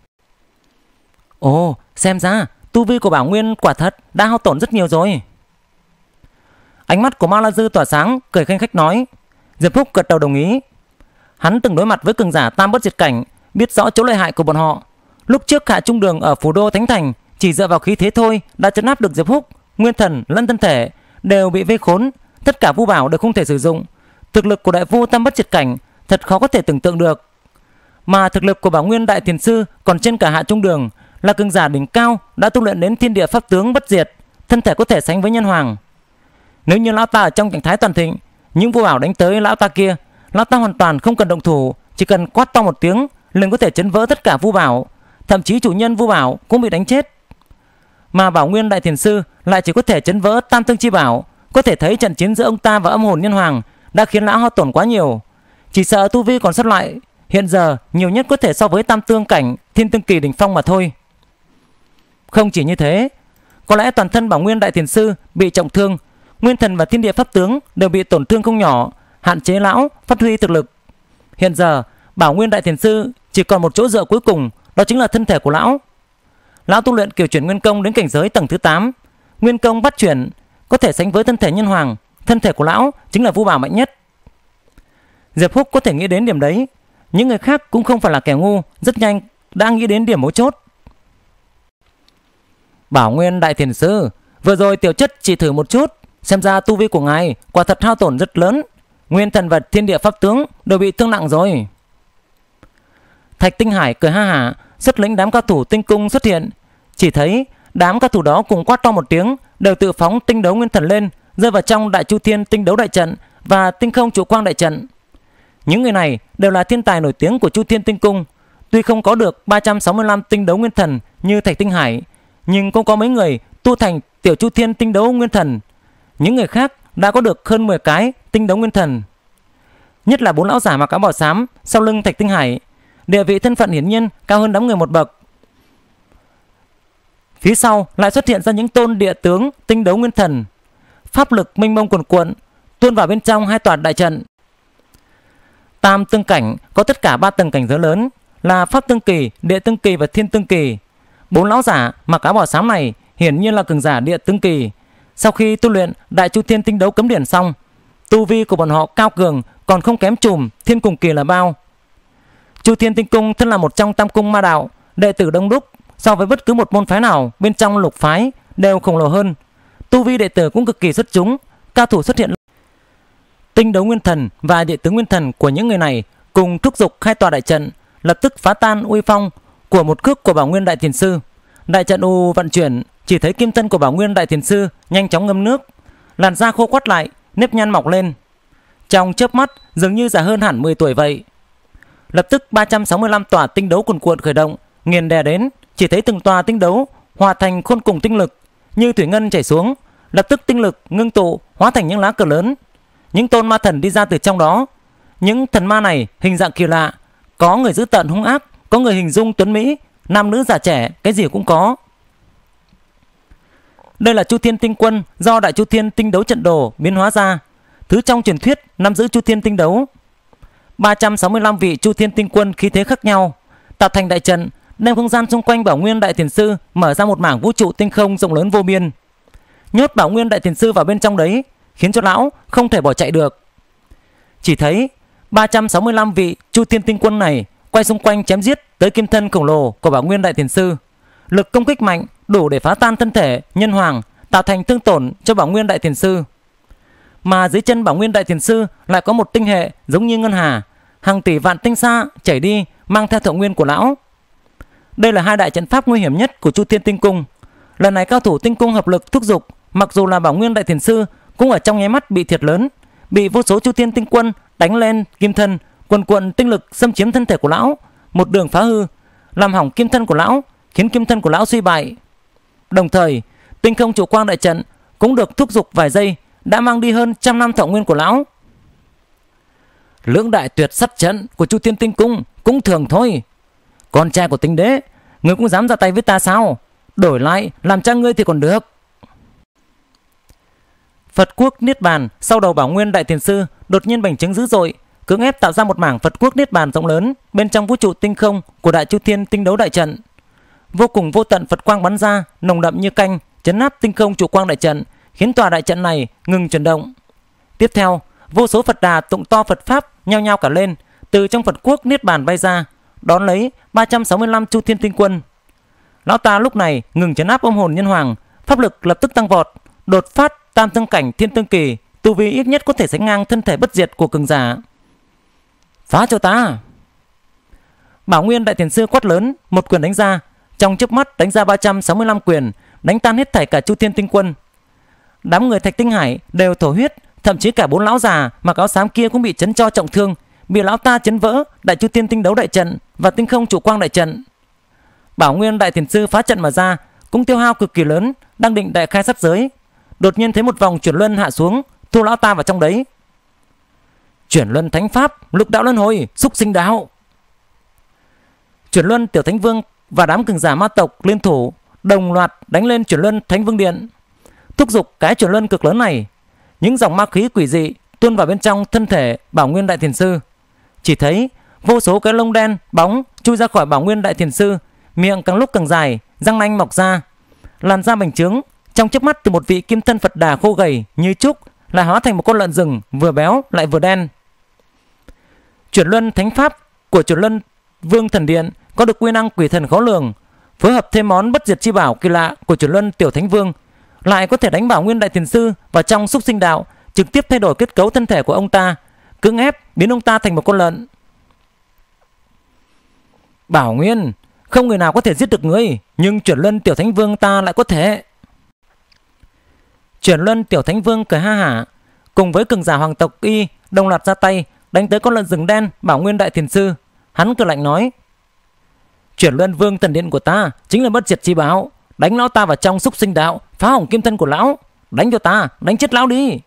Ồ, xem ra tu vi của Bảo Nguyên quả thật đã hao tổn rất nhiều rồi. Ánh mắt của Ma La Dư tỏa sáng, cười khanh khách nói. Diệp Húc gật đầu đồng ý. Hắn từng đối mặt với cường giả tam bất diệt cảnh, biết rõ chỗ lợi hại của bọn họ. Lúc trước Hạ Trung Đường ở Phù Đô Thánh Thành chỉ dựa vào khí thế thôi đã trấn áp được Diệp Húc, nguyên thần lẫn thân thể đều bị vây khốn, tất cả vu bảo đều không thể sử dụng. Thực lực của đại vu tam bất diệt cảnh thật khó có thể tưởng tượng được. Mà thực lực của Bảo Nguyên đại thiền sư còn trên cả Hạ Trung Đường, là cường giả đỉnh cao đã tu luyện đến thiên địa pháp tướng bất diệt, thân thể có thể sánh với nhân hoàng. Nếu như lão ta ở trong trạng thái toàn thịnh, những vu bảo đánh tới lão ta kia, lão ta hoàn toàn không cần động thủ, chỉ cần quát to một tiếng liền có thể chấn vỡ tất cả vu bảo, thậm chí chủ nhân vu bảo cũng bị đánh chết. Mà Bảo Nguyên đại thiền sư lại chỉ có thể chấn vỡ tam thương chi bảo, có thể thấy trận chiến giữa ông ta và âm hồn nhân hoàng đã khiến lão hao tổn quá nhiều. Chỉ sợ tu vi còn sót lại hiện giờ nhiều nhất có thể so với tam tương cảnh thiên tương kỳ đỉnh phong mà thôi. Không chỉ như thế, có lẽ toàn thân Bảo Nguyên Đại Thiền Sư bị trọng thương, nguyên thần và thiên địa pháp tướng đều bị tổn thương không nhỏ, hạn chế lão phát huy thực lực. Hiện giờ Bảo Nguyên Đại Thiền Sư chỉ còn một chỗ dựa cuối cùng, đó chính là thân thể của lão. Lão tu luyện kiểu chuyển nguyên công đến cảnh giới tầng thứ 8, nguyên công bắt chuyển, có thể sánh với thân thể nhân hoàng. Thân thể của lão chính là vũ bảo mạnh nhất. Diệp Húc có thể nghĩ đến điểm đấy, những người khác cũng không phải là kẻ ngu, rất nhanh đã nghĩ đến điểm mấu chốt. Bảo Nguyên Đại Thiền Sư, vừa rồi tiểu chất chỉ thử một chút, xem ra tu vi của ngài quả thật hao tổn rất lớn, nguyên thần và thiên địa pháp tướng đều bị thương nặng rồi. Thạch Tinh Hải cười ha hả, xuất lĩnh đám cao thủ tinh cung xuất hiện. Chỉ thấy đám cao thủ đó cùng quát to một tiếng, đều tự phóng tinh đấu nguyên thần lên, rơi vào trong Đại Chu Thiên tinh đấu đại trận và tinh không trụ quang đại trận. Những người này đều là thiên tài nổi tiếng của Chu Thiên tinh cung. Tuy không có được 365 tinh đấu nguyên thần như Thạch Tinh Hải, nhưng cũng có mấy người tu thành tiểu Chu Thiên tinh đấu nguyên thần. Những người khác đã có được hơn 10 cái tinh đấu nguyên thần. Nhất là 4 lão giả mặc áo bào xám sau lưng Thạch Tinh Hải, địa vị thân phận hiển nhiên cao hơn đám người một bậc. Phía sau lại xuất hiện ra những tôn địa tướng tinh đấu nguyên thần, pháp lực mênh mông cuồn cuộn tuôn vào bên trong hai tòa đại trận. Tam tương cảnh có tất cả 3 tầng cảnh giới lớn là pháp tương kỳ, địa tương kỳ và thiên tương kỳ. 4 lão giả mặc áo bào xám này hiển nhiên là cường giả địa tương kỳ. Sau khi tu luyện Đại Chu Thiên tinh đấu cấm điển xong, tu vi của bọn họ cao cường, còn không kém chùm thiên cùng kỳ là bao. Chu Thiên tinh cung thân là một trong tam cung ma đạo, đệ tử đông đúc, so với bất cứ một môn phái nào bên trong lục phái đều khổng lồ hơn. Tu vi đệ tử cũng cực kỳ xuất chúng, cao thủ xuất hiện. Tinh đấu nguyên thần và địa tướng nguyên thần của những người này cùng thúc giục hai tòa đại trận, lập tức phá tan uy phong của một cước của Bảo Nguyên Đại Thiền Sư. Đại trận u vận chuyển, chỉ thấy kim thân của Bảo Nguyên Đại Thiền Sư nhanh chóng ngâm nước, làn da khô quắt lại, nếp nhăn mọc lên, trong chớp mắt dường như già hơn hẳn 10 tuổi vậy. Lập tức 365 tòa tinh đấu cuồn cuộn khởi động, nghiền đè đến. Chỉ thấy từng tòa tinh đấu hòa thành khôn cùng tinh lực như thủy ngân chảy xuống, lập tức tinh lực ngưng tụ hóa thành những lá cờ lớn. Những tôn ma thần đi ra từ trong đó. Những thần ma này hình dạng kỳ lạ, có người dữ tợn hung ác, có người hình dung tuấn mỹ, nam nữ già trẻ, cái gì cũng có. Đây là Chu Thiên tinh quân do Đại Chu Thiên tinh đấu trận đồ biến hóa ra, thứ trong truyền thuyết nắm giữ Chu Thiên tinh đấu. 365 vị Chu Thiên tinh quân khí thế khác nhau tạo thành đại trận, đem không gian xung quanh Bảo Nguyên Đại Thiền Sư mở ra một mảng vũ trụ tinh không rộng lớn vô biên, nhốt Bảo Nguyên Đại Thiền Sư vào bên trong đấy, khiến cho lão không thể bỏ chạy được. Chỉ thấy 365 vị Chu Thiên tinh quân này quay xung quanh chém giết tới kim thân khổng lồ của Bảo Nguyên Đại Thiền Sư, lực công kích mạnh đủ để phá tan thân thể nhân hoàng, tạo thành thương tổn cho Bảo Nguyên Đại Thiền Sư. Mà dưới chân Bảo Nguyên Đại Thiền Sư lại có một tinh hệ giống như ngân hà, hàng tỷ vạn tinh xa chảy đi, mang theo thượng nguyên của lão. Đây là hai đại trận pháp nguy hiểm nhất của Chu Thiên tinh cung. Lần này cao thủ tinh cung hợp lực thúc giục, mặc dù là Bảo Nguyên Đại Thiền Sư cũng ở trong nháy mắt bị thiệt lớn, bị vô số Chu Thiên tinh quân đánh lên kim thân, quần quận tinh lực xâm chiếm thân thể của lão, một đường phá hư, làm hỏng kim thân của lão, khiến kim thân của lão suy bại. Đồng thời tinh không trụ quang đại trận cũng được thúc giục vài giây, đã mang đi hơn 100 năm thọ nguyên của lão. Lưỡng đại tuyệt sát trận của Chu Thiên tinh cung cũng thường thôi. Con trai của Tinh Đế, ngươi cũng dám ra tay với ta sao? Đổi lại làm cha ngươi thì còn được. Phật quốc niết bàn sau đầu Bảo Nguyên Đại Thiền Sư đột nhiên bành trướng dữ dội, cưỡng ép tạo ra một mảng Phật quốc niết bàn rộng lớn bên trong vũ trụ tinh không của Đại Chu Thiên tinh đấu đại trận. Vô cùng vô tận Phật quang bắn ra, nồng đậm như canh, chấn áp tinh không trụ quang đại trận, khiến tòa đại trận này ngừng chuyển động. Tiếp theo, vô số Phật đà tụng to Phật pháp nhao nhao cả lên, từ trong Phật quốc niết bàn bay ra, đón lấy 365 Chu Thiên tinh quân. Lão ta lúc này ngừng chấn áp âm hồn nhân hoàng, pháp lực lập tức tăng vọt, đột phát tam tương cảnh thiên tương kỳ, tu vi ít nhất có thể sánh ngang thân thể bất diệt của cường giả. Phá cho ta! Bảo Nguyên Đại Thiền Sư quát lớn, một quyền đánh ra, trong chớp mắt đánh ra 365 quyền, đánh tan hết thảy cả Chu Thiên tinh quân. Đám người Thạch Tinh Hải đều thổ huyết, thậm chí cả 4 lão già mặc áo xám kia cũng bị chấn cho trọng thương, bị lão ta chấn vỡ Đại Chu Thiên tinh đấu đại trận và tinh không trụ quang đại trận. Bảo Nguyên Đại Thiền Sư phá trận mà ra cũng tiêu hao cực kỳ lớn, đang định đại khai sát giới, đột nhiên thấy một vòng chuyển luân hạ xuống, thu lão ta vào trong đấy. Chuyển luân thánh pháp, lục đạo luân hồi, xúc sinh đạo. Chuyển luân tiểu thánh vương và đám cường giả ma tộc liên thủ đồng loạt đánh lên chuyển luân thánh vương điện, thúc giục cái chuyển luân cực lớn này. Những dòng ma khí quỷ dị tuôn vào bên trong thân thể Bảo Nguyên Đại Thiền Sư. Chỉ thấy vô số cái lông đen bóng chui ra khỏi Bảo Nguyên Đại Thiền Sư, miệng càng lúc càng dài, răng nanh mọc ra, làn da bành trướng. Trong chớp mắt, từ một vị kim thân Phật Đà khô gầy như trúc lại hóa thành một con lợn rừng vừa béo lại vừa đen. Chuyển luân thánh pháp của chuyển luân vương thần điện có được quy năng quỷ thần khó lường, phối hợp thêm món bất diệt chi bảo kỳ lạ của chuyển luân tiểu thánh vương, lại có thể đánh Bảo Nguyên Đại Thiền Sư vào trong xúc sinh đạo, trực tiếp thay đổi kết cấu thân thể của ông ta, cưỡng ép biến ông ta thành một con lợn. Bảo Nguyên, không người nào có thể giết được ngươi, nhưng chuyển luân tiểu thánh vương ta lại có thể. Chuyển luân tiểu thánh vương cười ha hả, cùng với cường giả hoàng tộc Y đồng loạt ra tay đánh tới con lợn rừng đen Bảo Nguyên Đại Thiền Sư. Hắn cười lạnh nói: Chuyển luân vương thần điện của ta chính là bất diệt chi bảo, đánh lão ta vào trong xúc sinh đạo, phá hỏng kim thân của lão. Đánh cho ta, đánh chết lão đi.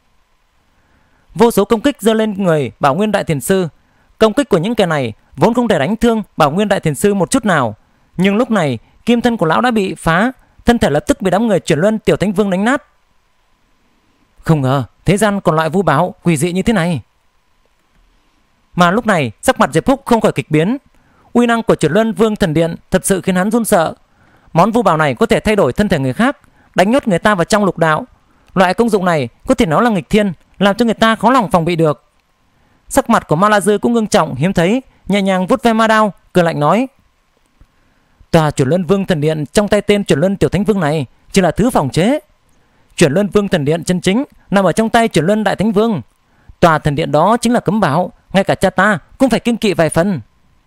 Vô số công kích giơ lên người Bảo Nguyên Đại Thiền Sư. Công kích của những kẻ này vốn không thể đánh thương Bảo Nguyên Đại Thiền Sư một chút nào, nhưng lúc này kim thân của lão đã bị phá, thân thể lập tức bị đám người chuyển luân tiểu thánh vương đánh nát. Không ngờ thế gian còn loại vu bảo quỷ dị như thế này. Mà lúc này sắc mặt Diệp Phúc không khỏi kịch biến. Uy năng của chuyển luân vương thần điện thật sự khiến hắn run sợ. Món vu bảo này có thể thay đổi thân thể người khác, đánh nhốt người ta vào trong lục đạo. Loại công dụng này có thể nói là nghịch thiên, làm cho người ta khó lòng phòng bị được. Sắc mặt của Ma La Dư cũng ngưng trọng hiếm thấy, nhẹ nhàng vuốt ve ma đao, cười lạnh nói: Tòa chuyển luân vương thần điện trong tay tên chuyển luân tiểu thánh vương này chỉ là thứ phòng chế. Chuyển luân vương thần điện chân chính nằm ở trong tay chuyển luân đại thánh vương. Tòa thần điện đó chính là cấm bảo, ngay cả cha ta cũng phải kiêng kỵ vài phần.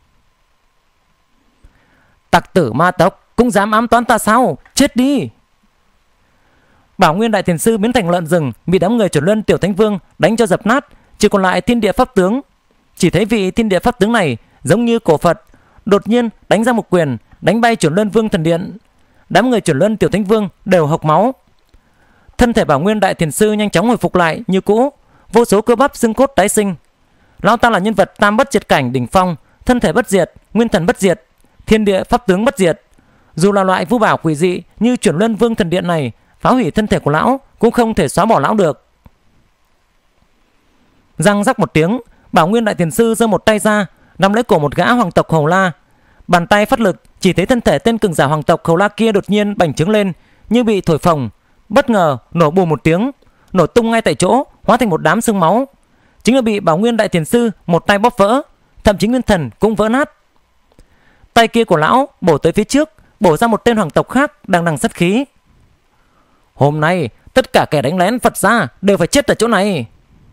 Tặc tử ma tộc cũng dám ám toán ta sao? Chết đi! Bảo Nguyên Đại Thiền Sư biến thành lợn rừng, bị đám người chuyển luân tiểu thánh vương đánh cho dập nát, chỉ còn lại thiên địa pháp tướng. Chỉ thấy vị thiên địa pháp tướng này giống như cổ Phật, đột nhiên đánh ra một quyền, đánh bay chuyển luân vương thần điện. Đám người chuyển luân tiểu thánh vương đều hộc máu. Thân thể Bảo Nguyên Đại Thiền Sư nhanh chóng hồi phục lại như cũ, vô số cơ bắp xương cốt tái sinh. Lão ta là nhân vật tam bất diệt cảnh đỉnh phong, thân thể bất diệt, nguyên thần bất diệt, thiên địa pháp tướng bất diệt. Dù là loại vu bảo quỷ dị như chuyển luân vương thần điện này phá hủy thân thể của lão cũng không thể xóa bỏ lão được. Răng rắc một tiếng, Bảo Nguyên Đại Thiền Sư giơ một tay ra, nắm lấy cổ một gã hoàng tộc Hầu La. Bàn tay phát lực, chỉ thấy thân thể tên cường giả hoàng tộc Hầu La kia đột nhiên bành trướng lên như bị thổi phồng, bất ngờ nổ bùm một tiếng, nổ tung ngay tại chỗ, hóa thành một đám xương máu. Chính là bị Bảo Nguyên Đại Thiền Sư một tay bóp vỡ, thậm chí nguyên thần cũng vỡ nát. Tay kia của lão bổ tới phía trước, bổ ra một tên hoàng tộc khác đang đằng sát khí. Hôm nay tất cả kẻ đánh lén Phật gia đều phải chết ở chỗ này.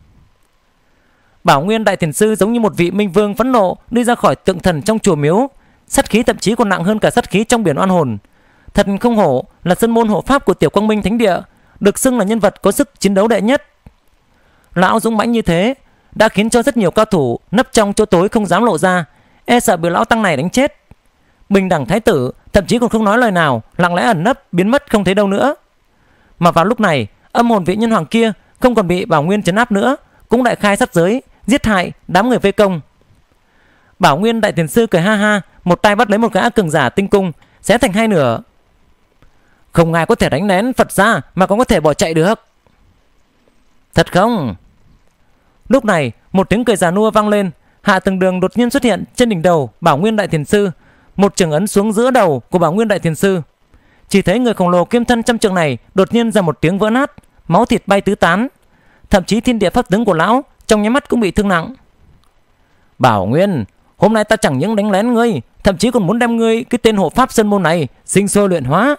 Bảo Nguyên Đại Thiền Sư giống như một vị minh vương phẫn nộ đi ra khỏi tượng thần trong chùa miếu, sát khí thậm chí còn nặng hơn cả sát khí trong biển oan hồn. Thật không hổ là sơn môn hộ pháp của Tiểu Quang Minh Thánh Địa, được xưng là nhân vật có sức chiến đấu đệ nhất. Lão dũng mãnh như thế đã khiến cho rất nhiều cao thủ nấp trong chỗ tối không dám lộ ra, e sợ bị lão tăng này đánh chết. Bình đẳng thái tử thậm chí còn không nói lời nào, lặng lẽ ẩn nấp biến mất không thấy đâu nữa. Mà vào lúc này, âm hồn vị nhân hoàng kia không còn bị Bảo Nguyên trấn áp nữa, cũng đại khai sát giới, giết hại đám người vây công. Bảo Nguyên Đại Thiền Sư cười ha ha, một tay bắt lấy một gã cường giả tinh cung, xé thành hai nửa. Không ai có thể đánh nén Phật gia mà còn có thể bỏ chạy được. Thật không? Lúc này một tiếng cười già nua vang lên. Hạ Tầng Đường đột nhiên xuất hiện trên đỉnh đầu Bảo Nguyên Đại Thiền Sư, một chưởng ấn xuống giữa đầu của Bảo Nguyên Đại Thiền Sư. Chỉ thấy người khổng lồ kim thân trăm trượng này đột nhiên ra một tiếng vỡ nát, máu thịt bay tứ tán. Thậm chí thiên địa pháp tướng của lão trong nháy mắt cũng bị thương nặng. Bảo Nguyên, hôm nay ta chẳng những đánh lén ngươi, thậm chí còn muốn đem ngươi cái tên hộ pháp sơn môn này sinh sôi luyện hóa.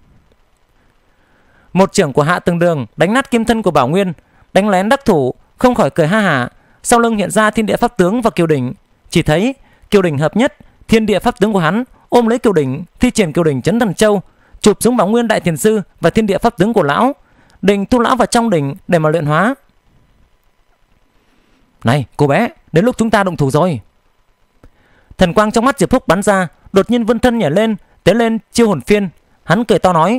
Một chưởng của Hạ Tầng Đường đánh nát kim thân của Bảo Nguyên, đánh lén đắc thủ, không khỏi cười ha hả. Sau lưng hiện ra thiên địa pháp tướng và kiều đỉnh. Chỉ thấy kiều đỉnh hợp nhất, thiên địa pháp tướng của hắn ôm lấy kiều đỉnh, thi triển kiều đỉnh chấn thần châu, chụp xuống Bảo Nguyên Đại Thiền Sư và thiên địa pháp tướng của lão, định thu lão vào trong đỉnh để mà luyện hóa. Này cô bé, đến lúc chúng ta động thủ rồi. Thần quang trong mắt Diệp Phúc bắn ra, đột nhiên vươn thân nhảy lên, tế lên chiêu hồn phiên. Hắn cười to nói.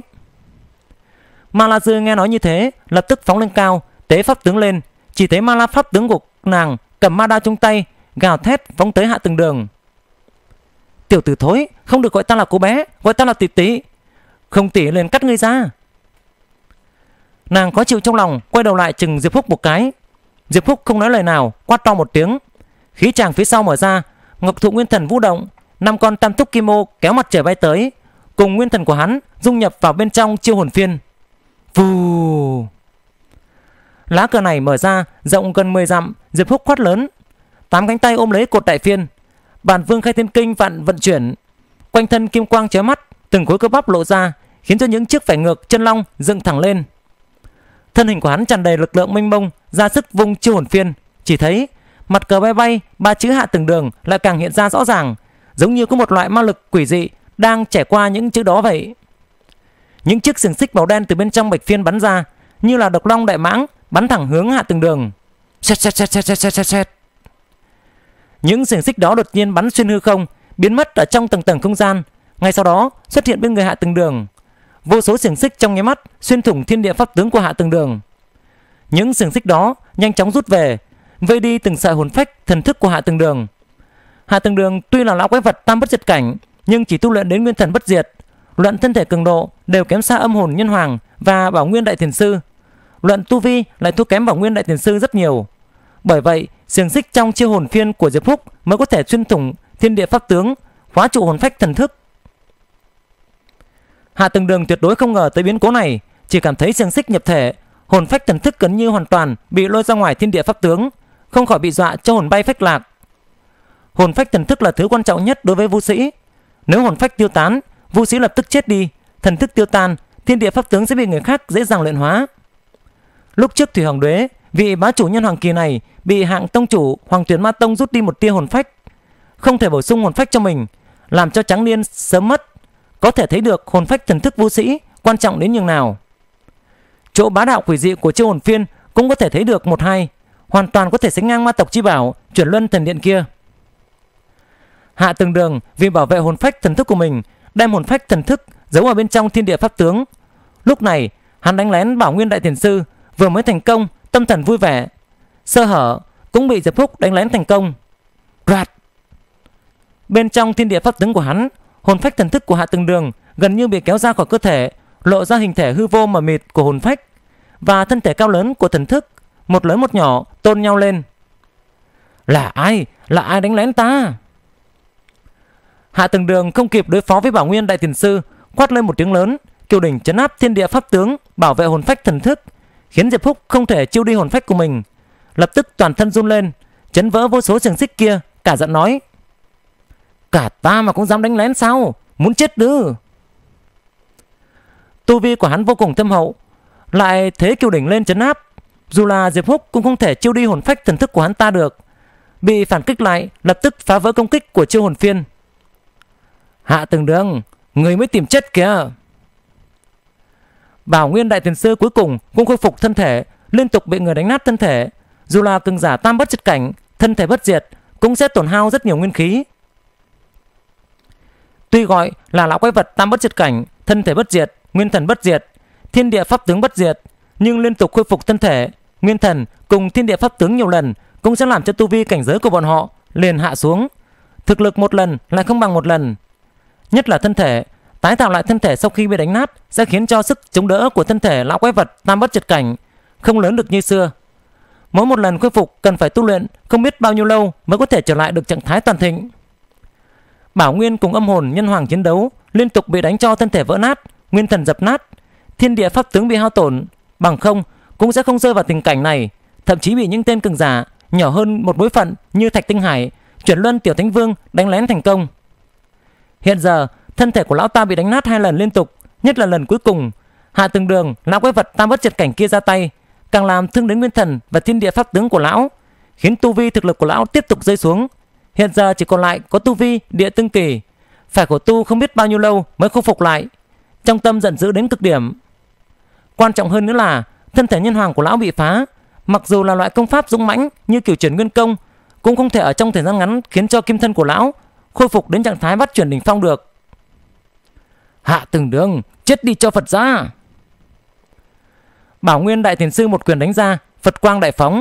Ma La Dư nghe nói như thế, lập tức phóng lên cao, tế pháp tướng lên. Chỉ thấy ma la pháp tướng của nàng cầm ma đao trong tay, gào thét phóng tới Hạ Tường Đường. Tiểu tử thối, không được gọi ta là cô bé, gọi ta là tỷ tỷ. Không tỷ liền cắt ngươi ra. Nàng khó chịu trong lòng, quay đầu lại chừng Diệp Phúc một cái. Diệp Phúc không nói lời nào, quát to một tiếng. Khí tràng phía sau mở ra, Ngọc Thụ Nguyên Thần vũ động, 5 con tam túc kim ô kéo mặt trời bay tới, cùng nguyên thần của hắn dung nhập vào bên trong chiêu hồn phiên. Vù! Lá cờ này mở ra rộng gần 10 dặm. Diệp Phúc quát lớn, 8 cánh tay ôm lấy cột đại phiên. Bản Vương Khai Thiên Kinh vận chuyển, quanh thân kim quang chói mắt, từng khối cơ bắp lộ ra, khiến cho những chiếc vảy ngược chân long dựng thẳng lên. Thân hình của hắn tràn đầy lực lượng mênh mông, ra sức vung chiêu hồn phiên. Chỉ thấy mặt cờ bay bay, 3 chữ Hạ Tường Đường lại càng hiện ra rõ ràng, giống như có một loại ma lực quỷ dị đang trải qua những chữ đó vậy. Những chiếc xiềng xích màu đen từ bên trong bạch phiên bắn ra, như là độc long đại mãng bắn thẳng hướng Hạ Tường Đường. Xẹt xẹt xẹt xẹt xẹt xẹt xẹt. Những xiềng xích đó đột nhiên bắn xuyên hư không, biến mất ở trong tầng tầng không gian. Ngay sau đó xuất hiện bên người Hạ Tường Đường. Vô số xiềng xích trong nháy mắt xuyên thủng thiên địa pháp tướng của Hạ Tường Đường. Những xiềng xích đó nhanh chóng rút về, vây đi từng sợi hồn phách thần thức của Hạ Tường Đường. Hạ Tường Đường tuy là lão quái vật tam bất diệt cảnh, nhưng chỉ tu luyện đến nguyên thần bất diệt, luận thân thể cường độ đều kém xa âm hồn nhân hoàng và Bảo Nguyên Đại Thiền Sư. Luận tu vi lại thua kém Bảo Nguyên Đại Thiền Sư rất nhiều. Bởi vậy, xiềng xích trong chiêu hồn phiên của Diệp Phúc mới có thể xuyên thủng thiên địa pháp tướng, khóa trụ hồn phách thần thức. Hạ Tường Đường tuyệt đối không ngờ tới biến cố này, chỉ cảm thấy xiềng xích nhập thể, hồn phách thần thức gần như hoàn toàn bị lôi ra ngoài thiên địa pháp tướng, không khỏi bị dọa cho hồn bay phách lạc. Hồn phách thần thức là thứ quan trọng nhất đối với vũ sĩ. Nếu hồn phách tiêu tán, vũ sĩ lập tức chết đi, thần thức tiêu tan, thiên địa pháp tướng sẽ bị người khác dễ dàng luyện hóa. Lúc trước Thủy Hoàng Đế, vị bá chủ nhân hoàng kỳ này, bị hạng tông chủ Hoàng Tuyển Ma Tông rút đi một tia hồn phách, không thể bổ sung hồn phách cho mình, làm cho Trắng Niên sớm mất. Có thể thấy được hồn phách thần thức vũ sĩ quan trọng đến nhường nào. Chỗ bá đạo quỷ dị của chiêu hồn phiên cũng có thể thấy được một hai, hoàn toàn có thể sánh ngang ma tộc chi bảo Chuyển Luân Thần Điện kia. Hạ Tường Đường vì bảo vệ hồn phách thần thức của mình, đem hồn phách thần thức giấu ở bên trong thiên địa pháp tướng. Lúc này hắn đánh lén Bảo Nguyên Đại Thiền Sư, vừa mới thành công, tâm thần vui vẻ, sơ hở cũng bị Diệp Phúc đánh lén thành công. Rạt! Bên trong thiên địa pháp tướng của hắn, hồn phách thần thức của Hạ Tường Đường gần như bị kéo ra khỏi cơ thể, lộ ra hình thể hư vô mờ mịt của hồn phách và thân thể cao lớn của thần thức, một lớn một nhỏ tôn nhau lên. Là ai? Là ai đánh lén ta? Hạ Tường Đường không kịp đối phó với Bảo Nguyên Đại Thiền Sư, quát lên một tiếng lớn, kiều đỉnh trấn áp thiên địa pháp tướng, bảo vệ hồn phách thần thức, khiến Diệp Phúc không thể chiêu đi hồn phách của mình. Lập tức toàn thân run lên, chấn vỡ vô số xiềng xích kia, cả giận nói: cả ta mà cũng dám đánh lén sao? Muốn chết ư? Tu vi của hắn vô cùng thâm hậu, lại thế kiều đỉnh lên trấn áp, dù là Diệp Phúc cũng không thể chiêu đi hồn phách thần thức của hắn ta được. Bị phản kích lại, lập tức phá vỡ công kích của chiêu hồn phiên. Hạ Tường Đường, người mới tìm chết kìa. Bảo Nguyên Đại Thiền Sư cuối cùng cũng khôi phục thân thể, liên tục bị người đánh nát thân thể. Dù là cường giả tam bất diệt cảnh, thân thể bất diệt cũng sẽ tổn hao rất nhiều nguyên khí. Tuy gọi là lão quái vật tam bất diệt cảnh, thân thể bất diệt, nguyên thần bất diệt, thiên địa pháp tướng bất diệt, nhưng liên tục khôi phục thân thể, nguyên thần cùng thiên địa pháp tướng nhiều lần cũng sẽ làm cho tu vi cảnh giới của bọn họ liền hạ xuống. Thực lực một lần lại không bằng một lần. Nhất là thân thể, tái tạo lại thân thể sau khi bị đánh nát sẽ khiến cho sức chống đỡ của thân thể lão quái vật tam bất diệt cảnh không lớn được như xưa. Mỗi một lần khôi phục cần phải tu luyện không biết bao nhiêu lâu mới có thể trở lại được trạng thái toàn thịnh. Bảo Nguyên cùng âm hồn nhân hoàng chiến đấu, liên tục bị đánh cho thân thể vỡ nát, nguyên thần dập nát, thiên địa pháp tướng bị hao tổn, bằng không cũng sẽ không rơi vào tình cảnh này, thậm chí bị những tên cường giả nhỏ hơn một bối phận như Thạch Tinh Hải, Chuyển Luân Tiểu Thánh Vương đánh lén thành công. Hiện giờ thân thể của lão ta bị đánh nát 2 lần liên tục, nhất là lần cuối cùng Hạ Tường Đường, lão quái vật tam bất diệt cảnh kia ra tay, càng làm thương đến nguyên thần và thiên địa pháp tướng của lão, khiến tu vi thực lực của lão tiếp tục rơi xuống. Hiện giờ chỉ còn lại có tu vi địa tương kỳ, phải khổ tu không biết bao nhiêu lâu mới khôi phục lại. Trong tâm giận dữ đến cực điểm. Quan trọng hơn nữa là thân thể nhân hoàng của lão bị phá, mặc dù là loại công pháp dũng mãnh như Cửu Chuyển Nguyên Công, cũng không thể ở trong thời gian ngắn khiến cho kim thân của lão khôi phục đến trạng thái bắt chuyển đỉnh phong được. Hạ Tường Đường, chết đi cho Phật ra! Bảo Nguyên Đại Thiền Sư một quyền đánh ra, Phật quang đại phóng,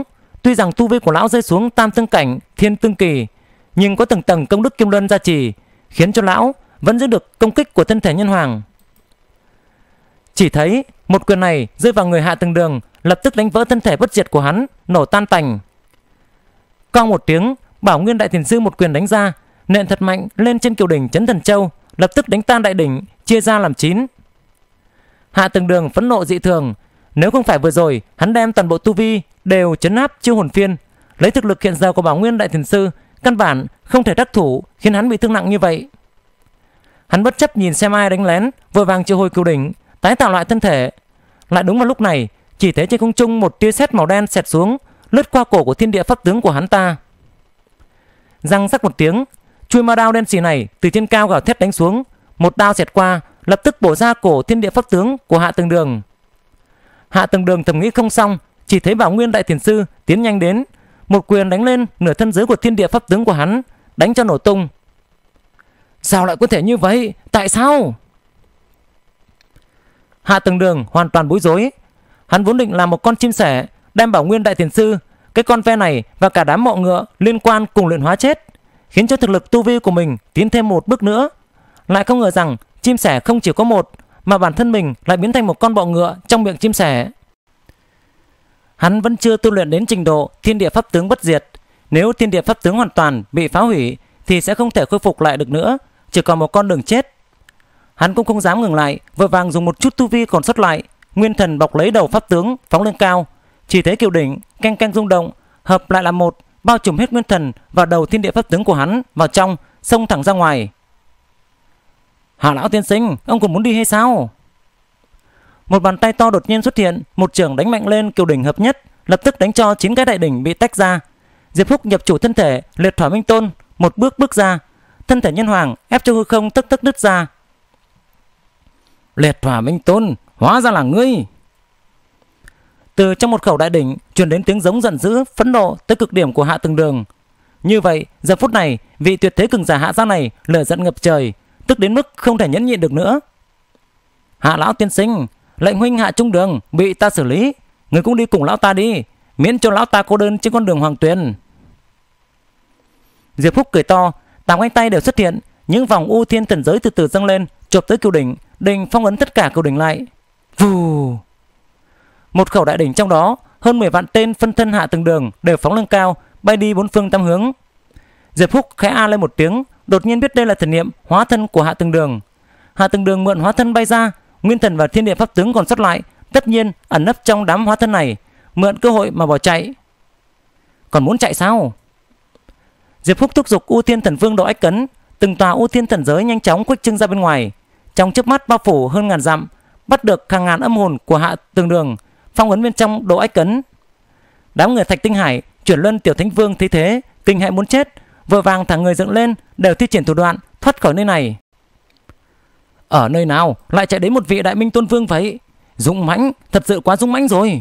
Tuy rằng tu vi của lão rơi xuống tam tương cảnh, thiên tương kỳ, nhưng có tầng tầng công đức kim luân gia trì, khiến cho lão vẫn giữ được công kích của thân thể nhân hoàng. Chỉ thấy một quyền này rơi vào người Hạ Tường Đường, lập tức đánh vỡ thân thể bất diệt của hắn, nổ tan tành. Cong một tiếng, Bảo Nguyên Đại Thiền Sư một quyền đánh ra, nện thật mạnh lên trên kiều đỉnh Chấn Thần Châu, lập tức đánh tan đại đỉnh, chia ra làm 9. Hạ Tường Đường phẫn nộ dị thường, nếu không phải vừa rồi hắn đem toàn bộ tu vi đều trấn áp Chiêu Hồn Phiên, lấy thực lực hiện giờ của Bảo Nguyên Đại Thiền Sư, căn bản không thể đắc thủ, khiến hắn bị thương nặng như vậy. Hắn bất chấp nhìn xem ai đánh lén, vội vàng triệu hồi cửu đỉnh, tái tạo lại thân thể. Lại đúng vào lúc này, chỉ thấy trên không trung một tia sét màu đen xẹt xuống, lướt qua cổ của thiên địa pháp tướng của hắn ta. Răng rắc một tiếng, chuôi ma đao đen xì này từ trên cao gào thét đánh xuống, một đao xẹt qua, lập tức bổ ra cổ thiên địa pháp tướng của Hạ Tường Đường. Hạ Tường Đường thầm nghĩ không xong, chỉ thấy Bảo Nguyên Đại Thiền Sư tiến nhanh đến, một quyền đánh lên nửa thân dưới của thiên địa pháp tướng của hắn, đánh cho nổ tung. Sao lại có thể như vậy? Tại sao? Hạ Tường Đường hoàn toàn bối rối. Hắn vốn định làm một con chim sẻ, đem Bảo Nguyên Đại Thiền Sư, cái con ve này và cả đám mọ ngựa liên quan cùng luyện hóa chết, khiến cho thực lực tu vi của mình tiến thêm một bước nữa. Lại không ngờ rằng chim sẻ không chỉ có một, mà bản thân mình lại biến thành một con bọ ngựa trong miệng chim sẻ. Hắn vẫn chưa tu luyện đến trình độ thiên địa pháp tướng bất diệt. Nếu thiên địa pháp tướng hoàn toàn bị phá hủy thì sẽ không thể khôi phục lại được nữa, chỉ còn một con đường chết. Hắn cũng không dám ngừng lại, vội vàng dùng một chút tu vi còn sót lại, nguyên thần bọc lấy đầu pháp tướng phóng lên cao. Chỉ thấy kiều đỉnh canh canh rung động, hợp lại là một, bao trùm hết nguyên thần vào đầu thiên địa pháp tướng của hắn vào trong, xông thẳng ra ngoài. Hạ lão tiên sinh, ông còn muốn đi hay sao? Một bàn tay to đột nhiên xuất hiện, một chưởng đánh mạnh lên kiều đỉnh hợp nhất, lập tức đánh cho 9 cái đại đỉnh bị tách ra. Diệp Phúc nhập chủ thân thể Liệt Hỏa Minh Tôn, một bước bước ra, thân thể nhân hoàng ép cho hư không tức tức đứt ra. Liệt Hỏa Minh Tôn, hóa ra là ngươi! Từ trong một khẩu đại đỉnh truyền đến tiếng giống giận dữ, phẫn nộ tới cực điểm của Hạ Tường Đường. Như vậy, giờ phút này, vị tuyệt thế cường giả Hạ gia này lửa giận ngập trời, tức đến mức không thể nhẫn nhịn được nữa. Hạ lão tiên sinh, lệnh huynh Hạ Trung Đường bị ta xử lý, người cũng đi cùng lão ta đi, miễn cho lão ta cô đơn trên con đường hoàng tuyền. Diệp Phúc cười to, 8 cánh tay đều xuất hiện, những vòng u thiên thần giới từ từ dâng lên, chộp tới cửu đỉnh, định phong ấn tất cả cửu đỉnh lại. Vù! Một khẩu đại đỉnh trong đó, hơn 10 vạn tên phân thân Hạ Tường Đường đều phóng lên cao, bay đi bốn phương tám hướng. Diệp Phúc khẽ a lên một tiếng, đột nhiên biết đây là thần niệm hóa thân của Hạ Tường Đường. Hạ Tường Đường mượn hóa thân bay ra, nguyên thần và thiên địa pháp tướng còn sót lại tất nhiên ẩn nấp trong đám hóa thân này, mượn cơ hội mà bỏ chạy. Còn muốn chạy sao? Diệp Phúc thúc giục U Thiên Thần Vương độ ách cấn, từng tòa U Thiên Thần giới nhanh chóng khuếch trương ra bên ngoài, trong chớp mắt bao phủ hơn ngàn dặm, bắt được hàng ngàn âm hồn của Hạ Tường Đường, phong ấn bên trong độ ách cấn. Đám người Thạch Tinh Hải, Chuyển Luân, Tiểu Thánh Vương thấy thế, kinh hãi muốn chết, vội vàng thả người dựng lên, đều thi triển thủ đoạn thoát khỏi nơi này. Ở nơi nào lại chạy đến một vị Đại Minh Tôn Vương vậy? Dũng mãnh, thật sự quá dũng mãnh rồi.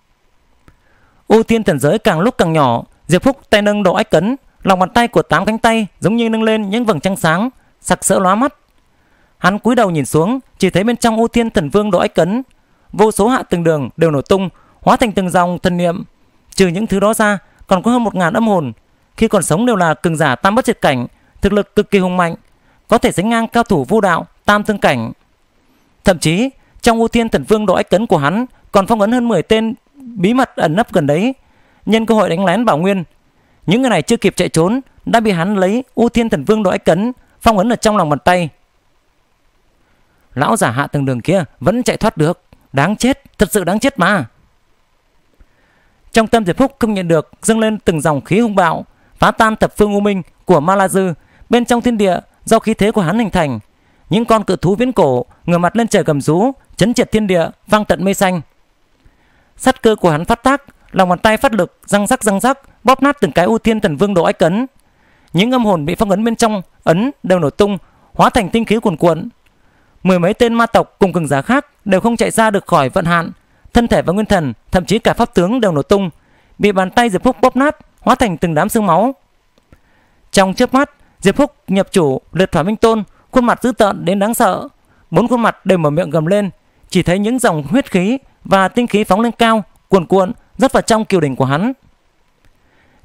U Thiên Thần giới càng lúc càng nhỏ, Diệp Phúc tay nâng độ ách cấn, lòng bàn tay của 8 cánh tay giống như nâng lên những vầng trăng sáng, sặc sỡ lóa mắt. Hắn cúi đầu nhìn xuống, chỉ thấy bên trong U Thiên Thần Vương độ ách cấn, vô số Hạ Tường Đường đều nổ tung, hóa thành từng dòng thần niệm. Trừ những thứ đó ra, còn có hơn 1000 âm hồn, khi còn sống đều là cường giả tam bất diệt cảnh, thực lực cực kỳ hùng mạnh, có thể sánh ngang cao thủ Vu đạo tam tương cảnh. Thậm chí trong U Thiên Thần Vương độ ách cấn của hắn còn phong ấn hơn 10 tên bí mật ẩn nấp gần đấy, nhân cơ hội đánh lén Bảo Nguyên. Những người này chưa kịp chạy trốn đã bị hắn lấy U Thiên Thần Vương độ ách cấn phong ấn ở trong lòng bàn tay. Lão giả Hạ Tường Đường kia vẫn chạy thoát được, đáng chết, thật sự đáng chết mà. Trong tâm Diệp Phúc không nhận được dâng lên từng dòng khí hung bạo, phá tan thập phương u minh của Ma La Dư. Bên trong thiên địa do khí thế của hắn hình thành, những con cự thú viễn cổ ngửa mặt lên trời gầm rú, chấn triệt thiên địa, vang tận mây xanh. Sát cơ của hắn phát tác, lòng bàn tay phát lực, răng rắc bóp nát từng cái U Thiên Thần Vương độ ách cấn. Những âm hồn bị phong ấn bên trong ấn đều nổ tung, hóa thành tinh khí cuồn cuộn. 10 mấy tên ma tộc cùng cường giả khác đều không chạy ra được khỏi vận hạn, thân thể và nguyên thần, thậm chí cả pháp tướng đều nổ tung, bị bàn tay Diệp Phúc bóp nát, hóa thành từng đám xương máu. Trong chớp mắt, Diệp Phúc nhập chủ Liệt Hỏa Minh Tôn, khuôn mặt dữ tợn đến đáng sợ, 4 khuôn mặt đều mở miệng gầm lên, chỉ thấy những dòng huyết khí và tinh khí phóng lên cao, cuồn cuộn rót vào trong kiều đỉnh của hắn.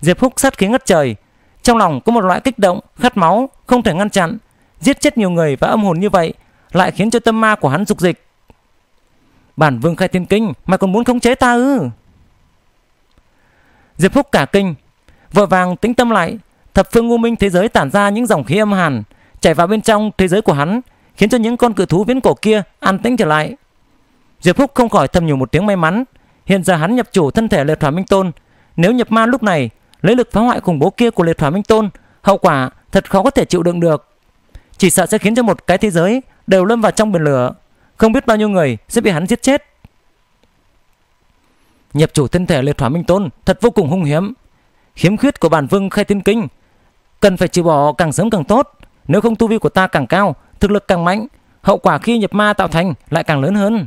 Diệp Húc sát khí ngất trời, trong lòng có một loại kích động, khát máu không thể ngăn chặn. Giết chết nhiều người và âm hồn như vậy lại khiến cho tâm ma của hắn dục dịch. Bản Vương Khai Thiên Kinh, mày còn muốn khống chế ta ư? Diệp Húc cả kinh, vội vàng tĩnh tâm lại. Thập phương U Minh thế giới tản ra những dòng khí âm hàn chảy vào bên trong thế giới của hắn, khiến cho những con cự thú viễn cổ kia an tĩnh trở lại. Diệp Húc không khỏi thầm nhủ một tiếng may mắn. Hiện giờ hắn nhập chủ thân thể Liệt Hỏa Minh Tôn, nếu nhập ma lúc này lấy lực phá hoại khủng bố kia của Liệt Hỏa Minh Tôn, hậu quả thật khó có thể chịu đựng được. Chỉ sợ sẽ khiến cho một cái thế giới đều lâm vào trong biển lửa, không biết bao nhiêu người sẽ bị hắn giết chết. Nhập chủ thân thể Liệt Hỏa Minh Tôn thật vô cùng hung hiểm. Khiếm khuyết của Bản Vương Khai Thiên Kinh cần phải trừ bỏ càng sớm càng tốt, nếu không tu vi của ta càng cao, thực lực càng mạnh, hậu quả khi nhập ma tạo thành lại càng lớn hơn.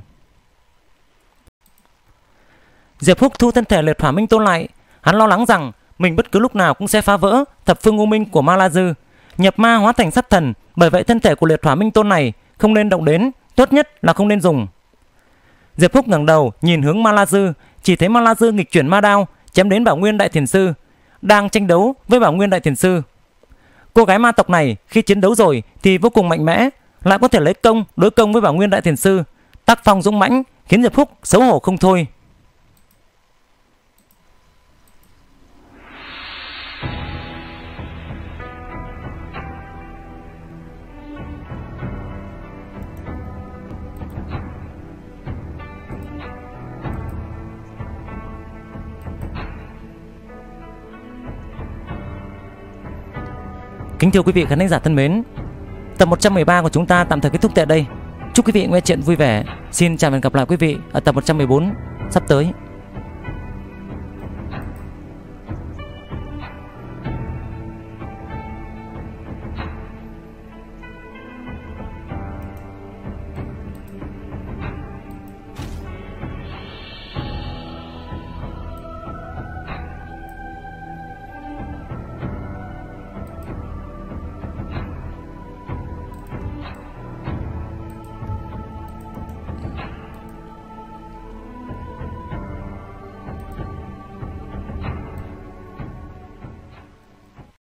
Diệp Húc thu thân thể Liệt Hỏa Minh Tôn lại, hắn lo lắng rằng mình bất cứ lúc nào cũng sẽ phá vỡ thập phương U Minh của Ma La Dư, nhập ma hóa thành sát thần. Bởi vậy thân thể của Liệt Hỏa Minh Tôn này không nên động đến, tốt nhất là không nên dùng. Diệp Húc ngẩng đầu nhìn hướng Ma La Dư, chỉ thấy Ma La Dư nghịch chuyển ma đao chém đến Bảo Nguyên Đại Thiền Sư, đang tranh đấu với Bảo Nguyên Đại Thiền Sư. Cô gái ma tộc này khi chiến đấu rồi thì vô cùng mạnh mẽ, lại có thể lấy công đối công với Bảo Nguyên Đại Thiền Sư, tác phong dũng mãnh khiến Diệp Húc xấu hổ không thôi. Kính thưa quý vị khán giả thân mến, tập 113 của chúng ta tạm thời kết thúc tại đây. Chúc quý vị nghe chuyện vui vẻ. Xin chào và hẹn gặp lại quý vị ở tập 114 sắp tới.